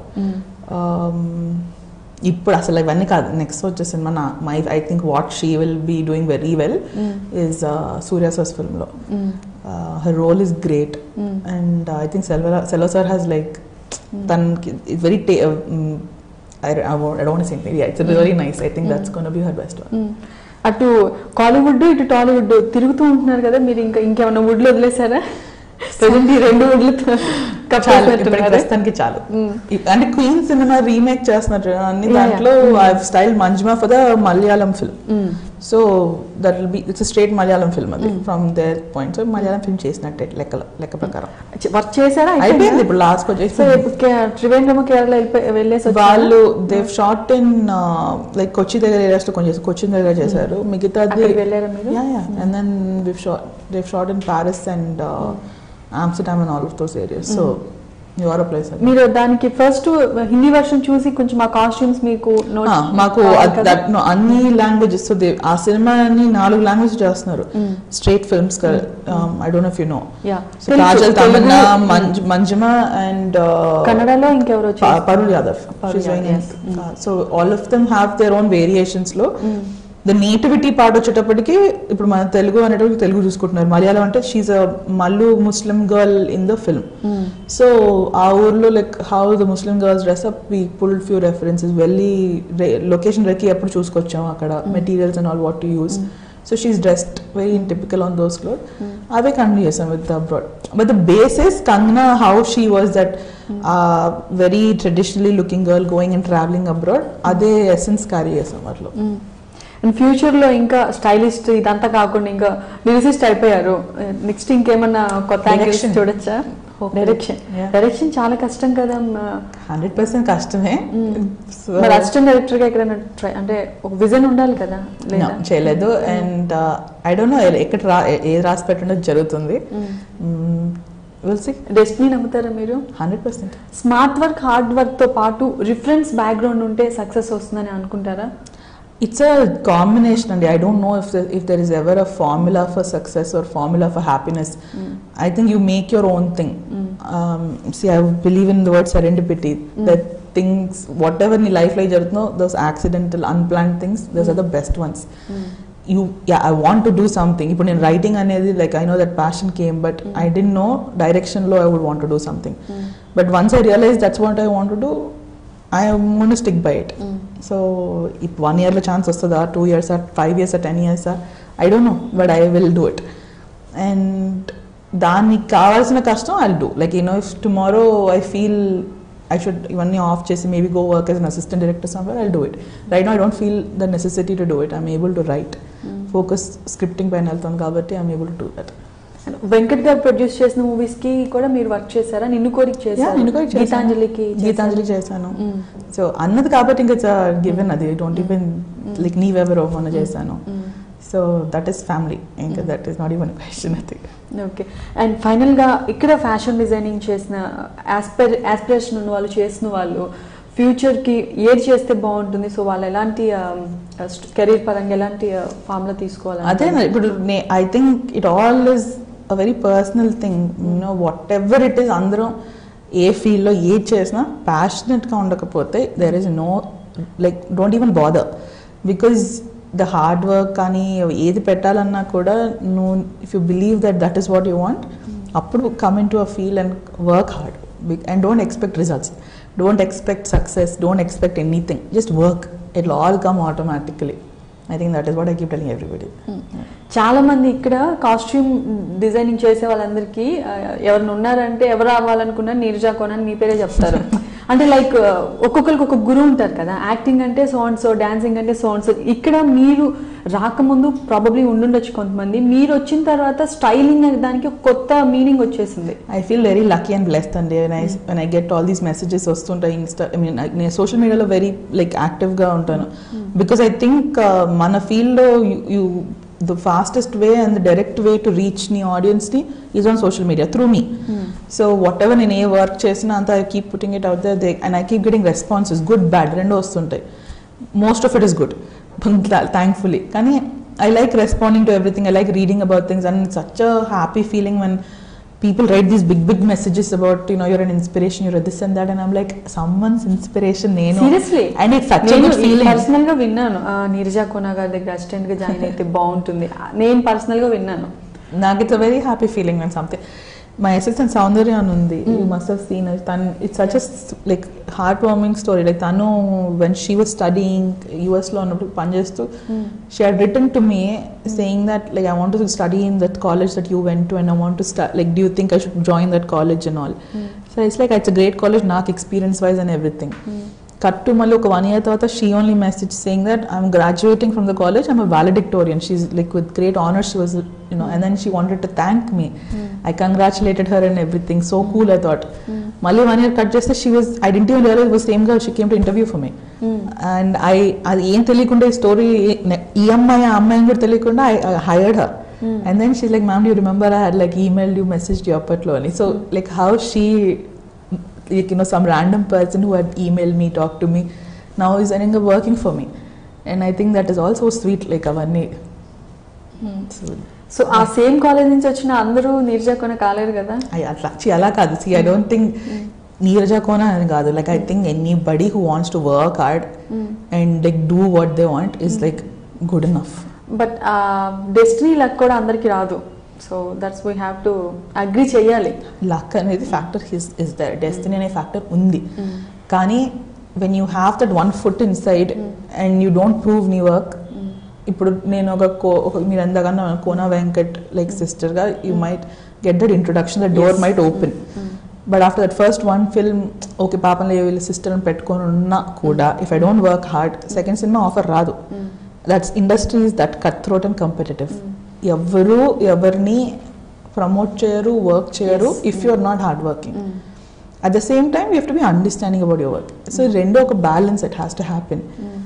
ఇప్పుడు అసలు ఇవన్నీ కాదు, నెక్స్ట్ వచ్చే సినిమా నా my I think what she will be doing very well is Suriya sir's film లో. Her role is great, and I think Selva Selva sir has like తనకి very I don't want to say it. Yeah, it's really nice. I think that's going to be her best one. అటు కాలీవుడ్ ఇటు టాలీవుడ్ తిరుగుతూ ఉంటున్నారు కదా మీరు, ఇంకా ఇంకేమన్నా వుడ్ లో వదిలేసారా? రెండు వుడ్లు ప్రస్తుతానికి చాలు. అంటే క్వీన్ సినిమా రీమేక్ చేస్తున్నారు అన్ని, దాంట్లో I style Manjima for the Malayalam film. So that will be it's straight Malayalam film అది from their point. So Malayalam film చేసినట్టే లెక్క లెక్క ప్రకారం వర్క్ చేశారా? అయిపోయింది ఇప్పుడు లాస్ట్ వచ్చేసి. త్రివేంద్రము కేరళ వెళ్ళేసి వాళ్ళు they shot in like Kochi దగ్గర ఏరియాస్ లో కొంచెం కొచ్చిన్ దగ్గర చేశారు. మిగతాది and then they shot in Paris and Amsterdam and all of those areas. Mm. So your place. మీరు దానికి ఫస్ట్ హిందీ వర్షన్ చూసి కొంచెం ఆ కాస్ట్యూమ్స్ మీకు మాకు అన్ని లాంగ్వేజెస్ ఆ సినిమాని నాలుగు లాంగ్వేజ్ చేస్తున్నారు straight films. I don't know if you know Kajal Tamannaah Manjima and కన్నడలో ఇంకెవరు Parul Yadav. So all of them have their own variations లో. ద నేటివిటీ పార్ట్ వచ్చేటప్పటికి ఇప్పుడు మన తెలుగు అనేటప్పుడు తెలుగు చూసుకుంటున్నారు. మలయాళం అంటే she's a Mallu Muslim girl in the film. So ఆ ఊర్లో like how the Muslim girls dress up we pull few references. వెళ్ళి లొకేషన్ రెక్కి ఎప్పుడు చూసుకొచ్చాము అక్కడ materials and all what to use. So she is dressed very in typical on those cloth. అవే continue చేసాం with abroad. But the basis Kangana how she was that very traditionally looking girl going and travelling abroad. అదే essence carry చేసాం వాటిలో. And future లో ఇంకా stylist ఇదంతా కాకుండా ఇంకా లిరిసిస్ట్ అయిపోయారు. నెక్స్ట్ ఇంకేమన్నా కొత్త యాంగిల్స్ చూడొచ్చా? డైరెక్షన్ డైరెక్షన్ చాలా కష్టం కదా. హండ్రెడ్ పర్సెంట్ కష్టమే. మరి అసిస్టెంట్ డైరెక్టర్ గా ఎక్కడైనా ట్రై అంటే ఒక విజన్ ఉండాలి కదా? చేయలేదు. అండ్ ఐ డోంట్ నో ఎక్కడ రా ఏది రాసి పెట్టడం జరుగుతుంది. డెస్టినీ నమ్ముతారా మీరు? Hundred percent. Smart work hard work తో పాటు రిఫరెన్స్ బ్యాక్గ్రౌండ్ ఉంటే సక్సెస్ వస్తుందని అనుకుంటారా? It's a combination, and I don't know if there, if there is ever a formula for success or formula for happiness. Mm. I think you make your own thing. Mm. Um, see, I believe in the word serendipity. Mm. That things, whatever in life like jarutno, those accidental, unplanned things, those mm. are the best ones. Mm. You, yeah, I want to do something. Even in writing, anedi, like I know that passion came, but mm. I didn't know direction lo I would want to do something. Mm. But once I realized that's what I want to do, I am going to stick by it. Mm. So, if one year la chance vastada, two years or five years or ten years, I don't know, but I will do it. And దానికి కావాల్సిన కష్టం I'll do. Like, you know, if tomorrow I feel I should ఇవన్నీ off చేసి maybe go work as an assistant director somewhere, I'll do it. Right now I don't feel the necessity to do it. I'm able to write. Mm. Focus scripting పైన వెళ్తాను కాబట్టి I'm able to do that. Venkat గారు produce చేసిన movies కి కూడా మీరు work చేశారా? నిన్ను కోరిక చేశారు, గీతాంజలికి గీతాంజలి చేశాను. సో అన్నది కాబట్టి ఇంకా గివెన్ అది డోంట్ ఈవెన్ లైక్ నీవెవరో మొన్న చేశాను. సో దట్ ఈస్ ఫ్యామిలీ, ఇంకా that is not even question I think. Okay. And final గా ఇక్కడ ఫ్యాషన్ డిజైనింగ్ చేసిన ఆస్పైర్ ఆస్పిరేషన్ ఉన్న వాళ్ళు చేసిన వాళ్ళు ఫ్యూచర్ కి ఏది చేస్తే బాగుంటుంది, సో వాళ్ళు ఎలాంటి కెరీర్ పరంగా ఎలాంటి ఫార్ములా తీసుకోవాలి? అదే ఇప్పుడు I think it all is a very personal thing, you know, whatever it is, అందరం ఏ ఫీల్డ్లో ఏది చేసినా ప్యాషనెట్గా ఉండకపోతే there is no, like, don't even bother, because the hard work కానీ ఏది పెట్టాలన్నా కూడా నువ్వు if you believe that that is what you want, అప్పుడు come into a field and work hard and don't expect results, don't expect success, don't expect anything, just work, it will all come automatically. I think that is what I keep telling everybody. చాలా మంది ఇక్కడ costume designing చేసే వాళ్ళందరికీ ఎవరైనా ఉన్నారంటే ఎవరు అవ్వాలనుకున్నా Neeraja Conan మీ పేరే చెప్తారు. అంటే లైక్ ఒక్కొక్కరికి ఒక్కొక్క గురువు ఉంటారు కదా. యాక్టింగ్ అంటే సో అండ్ సో, డాన్సింగ్ అంటే సో అండ్ సో. ఇక్కడ మీరు రాకముందు ప్రాబబ్లీ ఉండుండొచ్చు కొంతమంది, మీరు వచ్చిన తర్వాత స్టైలింగ్ అనే దానికి కొత్త మీనింగ్ వచ్చేసింది. I feel very lucky and blessed అండి. When I get all these messages వస్తుంటాయి ఇన్స్టా, ఐ మీన్ నేను సోషల్ మీడియాలో వెరీ లైక్ యాక్టివ్గా ఉంటాను. బికాస్ ఐ థింక్ మన ఫీల్డ్లో you the fastest way and the direct way to reach the audience ni is on social media through me. Hmm. So whatever nene e work chesina anta I keep putting it out there, they, and I keep getting responses, good bad rendu vastuntayi. Most of it is good, thankfully. Kani I like responding to everything, I like reading about things, and it's such a happy feeling when people write these big big messages about, you know, you're an inspiration, you're this and that, and I'm like, someone's inspiration nenu. Seriously, and it's such a good feeling. Personal ga vinnanu Neeraja Kona గారి దగ్గర assistant గా join అయితే బాగుంటుంది, నేను personal గా విన్నాను. నాకు it's a very happy feeling when something, my assistant Soundarya అని ఉంది, you must have seen it, and it's such a like heartwarming story. Like tanu when she was studying U S లో ఉన్నప్పుడు పనిచేస్తూ she had written to me saying that like I want to study in that college that you went to, and I want to start, like, do you think I should join that college and all. mm. So it's like it's a great college, నాకు experience wise and everything. mm. Cut to మళ్ళీ ఒక one year తర్వాత she only messaged saying that I'm graduating from the college, I'm a valedictorian. She's like with great honor she was, you know, and then she wanted to thank me. mm. I congratulated her and everything. So cool, I thought. మళ్ళీ one year cut చేస్తే she was, I didn't even realize it was same girl, she came to interview for me. mm. And I అది ఏం తెలియకుండా ఈ story ఈ అమ్మాయి ఆ అమ్మాయిని కూడా తెలియకుండా I hired her. mm. And then she's like, ma'am, do you remember I had like emailed you, messaged you అప్పట్లో అని. So mm. like how she like, you know, some random person who had emailed me, talked to me, now is ending up working for me. And I think that is also sweet, like avanni. So, so ఆ same college నుంచి వచ్చిన అందరూ నీరజ కోన కాలేరు కదా? అట్లా అలా కాదు. See I don't think Neeraja Kona అని కాదు. Like I think anybody who wants to work hard and like do what they want is like good enough. But destiny luck కూడా అందరికి రాదు. So that's we have to agree చేయాలి. Luck అనేది factor is is there, destiny అనే factor ఉంది. కానీ when you have that one foot in side and you don't prove నీ work, ఇప్పుడు నేను ఒక కో ఒక మీరు అందకన్నా కోనా వెంకట్ లైక్ సిస్టర్గా you might get that introduction, the door might open. But after that first one film okay పాపంలో వీళ్ళ సిస్టర్ని పెట్టుకొని ఉన్నా కూడా if I don't work hard second cinema offer రాదు. That's industry is that cut throat and competitive. ఎవరు ఎవరిని promote చేయరు, వర్క్ చేయరు if you are not hard working. At the same time you have to be understanding about your work. So రెండో ఒక balance it has to happen.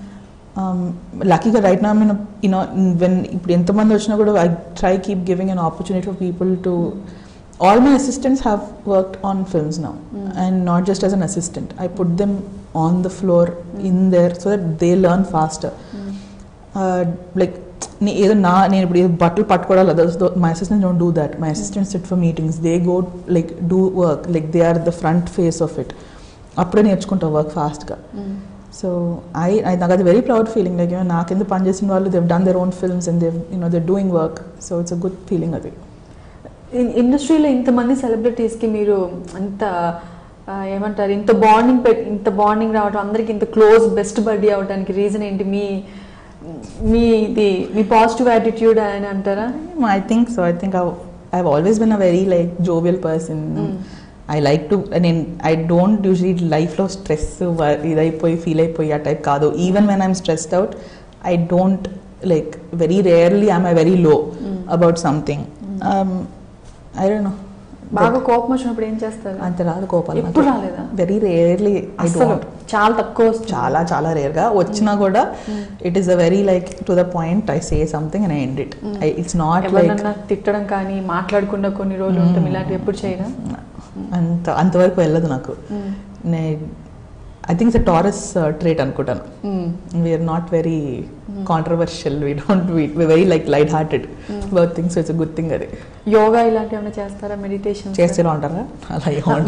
లక్కీగా right నా నేను you know when ఇప్పుడు ఎంతమంది వచ్చినా కూడా I try keep giving an opportunity for people to, all my assistants have worked on films now and not just as an assistant. I put them on the floor in there so that they learn faster. Like ఏదో నా నేను ఇప్పుడు ఏదో బట్టలు పట్టుకోవడాలి, my assistants don't do that. My assistants sit for meetings, they go like do work, like they are the front face of it. అప్పుడే నేర్చుకుంటావు work ఫాస్ట్గా. సో ఐ ఐ నాకు అది very proud feeling. Like you know నా కింద పనిచేసిన వాళ్ళు they've done their own films and they've you know they doing work. So it's a good feeling అది. ఇండస్ట్రీలో ఇంతమంది సెలబ్రిటీస్కి మీరు అంత ఏమంటారు ఇంత బాండింగ్ పెట్టి ఇంత బాండింగ్ రావడం, అందరికి ఇంత క్లోజ్ బెస్ట్ బడ్డీ అవడానికి రీజన్ ఏంటి? మీ మీ ఇది మీ పాజిటివ్ యాటిట్యూడ్ అని అంటారా? I think so. I think I have always been a very like jovial person. I like to నేను ఐ డోంట్ యూజువలీ లైఫ్లో స్ట్రెస్ ఇదైపోయి ఫీల్ అయిపోయి ఆ టైప్ కాదు. Even when I'm stressed out I don't like very rarely I'm I very low about something. I don't know. బాగా కోపం వచ్చినప్పుడు ఏం చేస్తారు? అంత రాదు కోపాలు. ఎప్పుడు రాలేదా? Very rarely. I don't. చాలా తక్కువ, చాలా చాలా రేర్గా వచ్చినా కూడా it is a very like to the point I say something and I end it. It's not like తిట్టడం కానీ మాట్లాడకుండా కొన్ని రోజులు ఉంటాం ఇలాంటివి ఎప్పుడు చేయరా? అంత అంతవరకు వెళ్ళదు నాకు. నే I think it's a Taurus trait అనుకుంటాను. We are not very controversial, we don't we very like light hearted about things. It's a good thing అది. యోగా ఇలాంటివి ఏమైనా చేస్తారా? మెడిటేషన్ చేస్తూనే ఉంటారా? అలా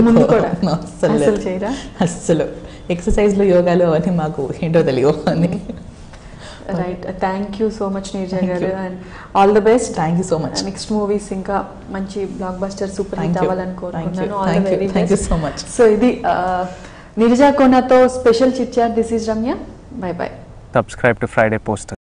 అసలు చేయరా? అస్సలు ఎక్సర్సైజ్లు యోగాలు అవన్నీ మాకు ఏంటో తెలియవు అని. Right. Thank you so much Neeraja garu and all the best. Thank you so much. Next movies ఇంకా మంచి బ్లాక్ బస్టర్ సూపర్ హిట్ అవ్వాలని కోరుకుంటున్నాను. All the very thank you so much. So ఇది నీరజ కోనతో special chit chat. This is Ramya. Bye bye. Subscribe to Friday Poster.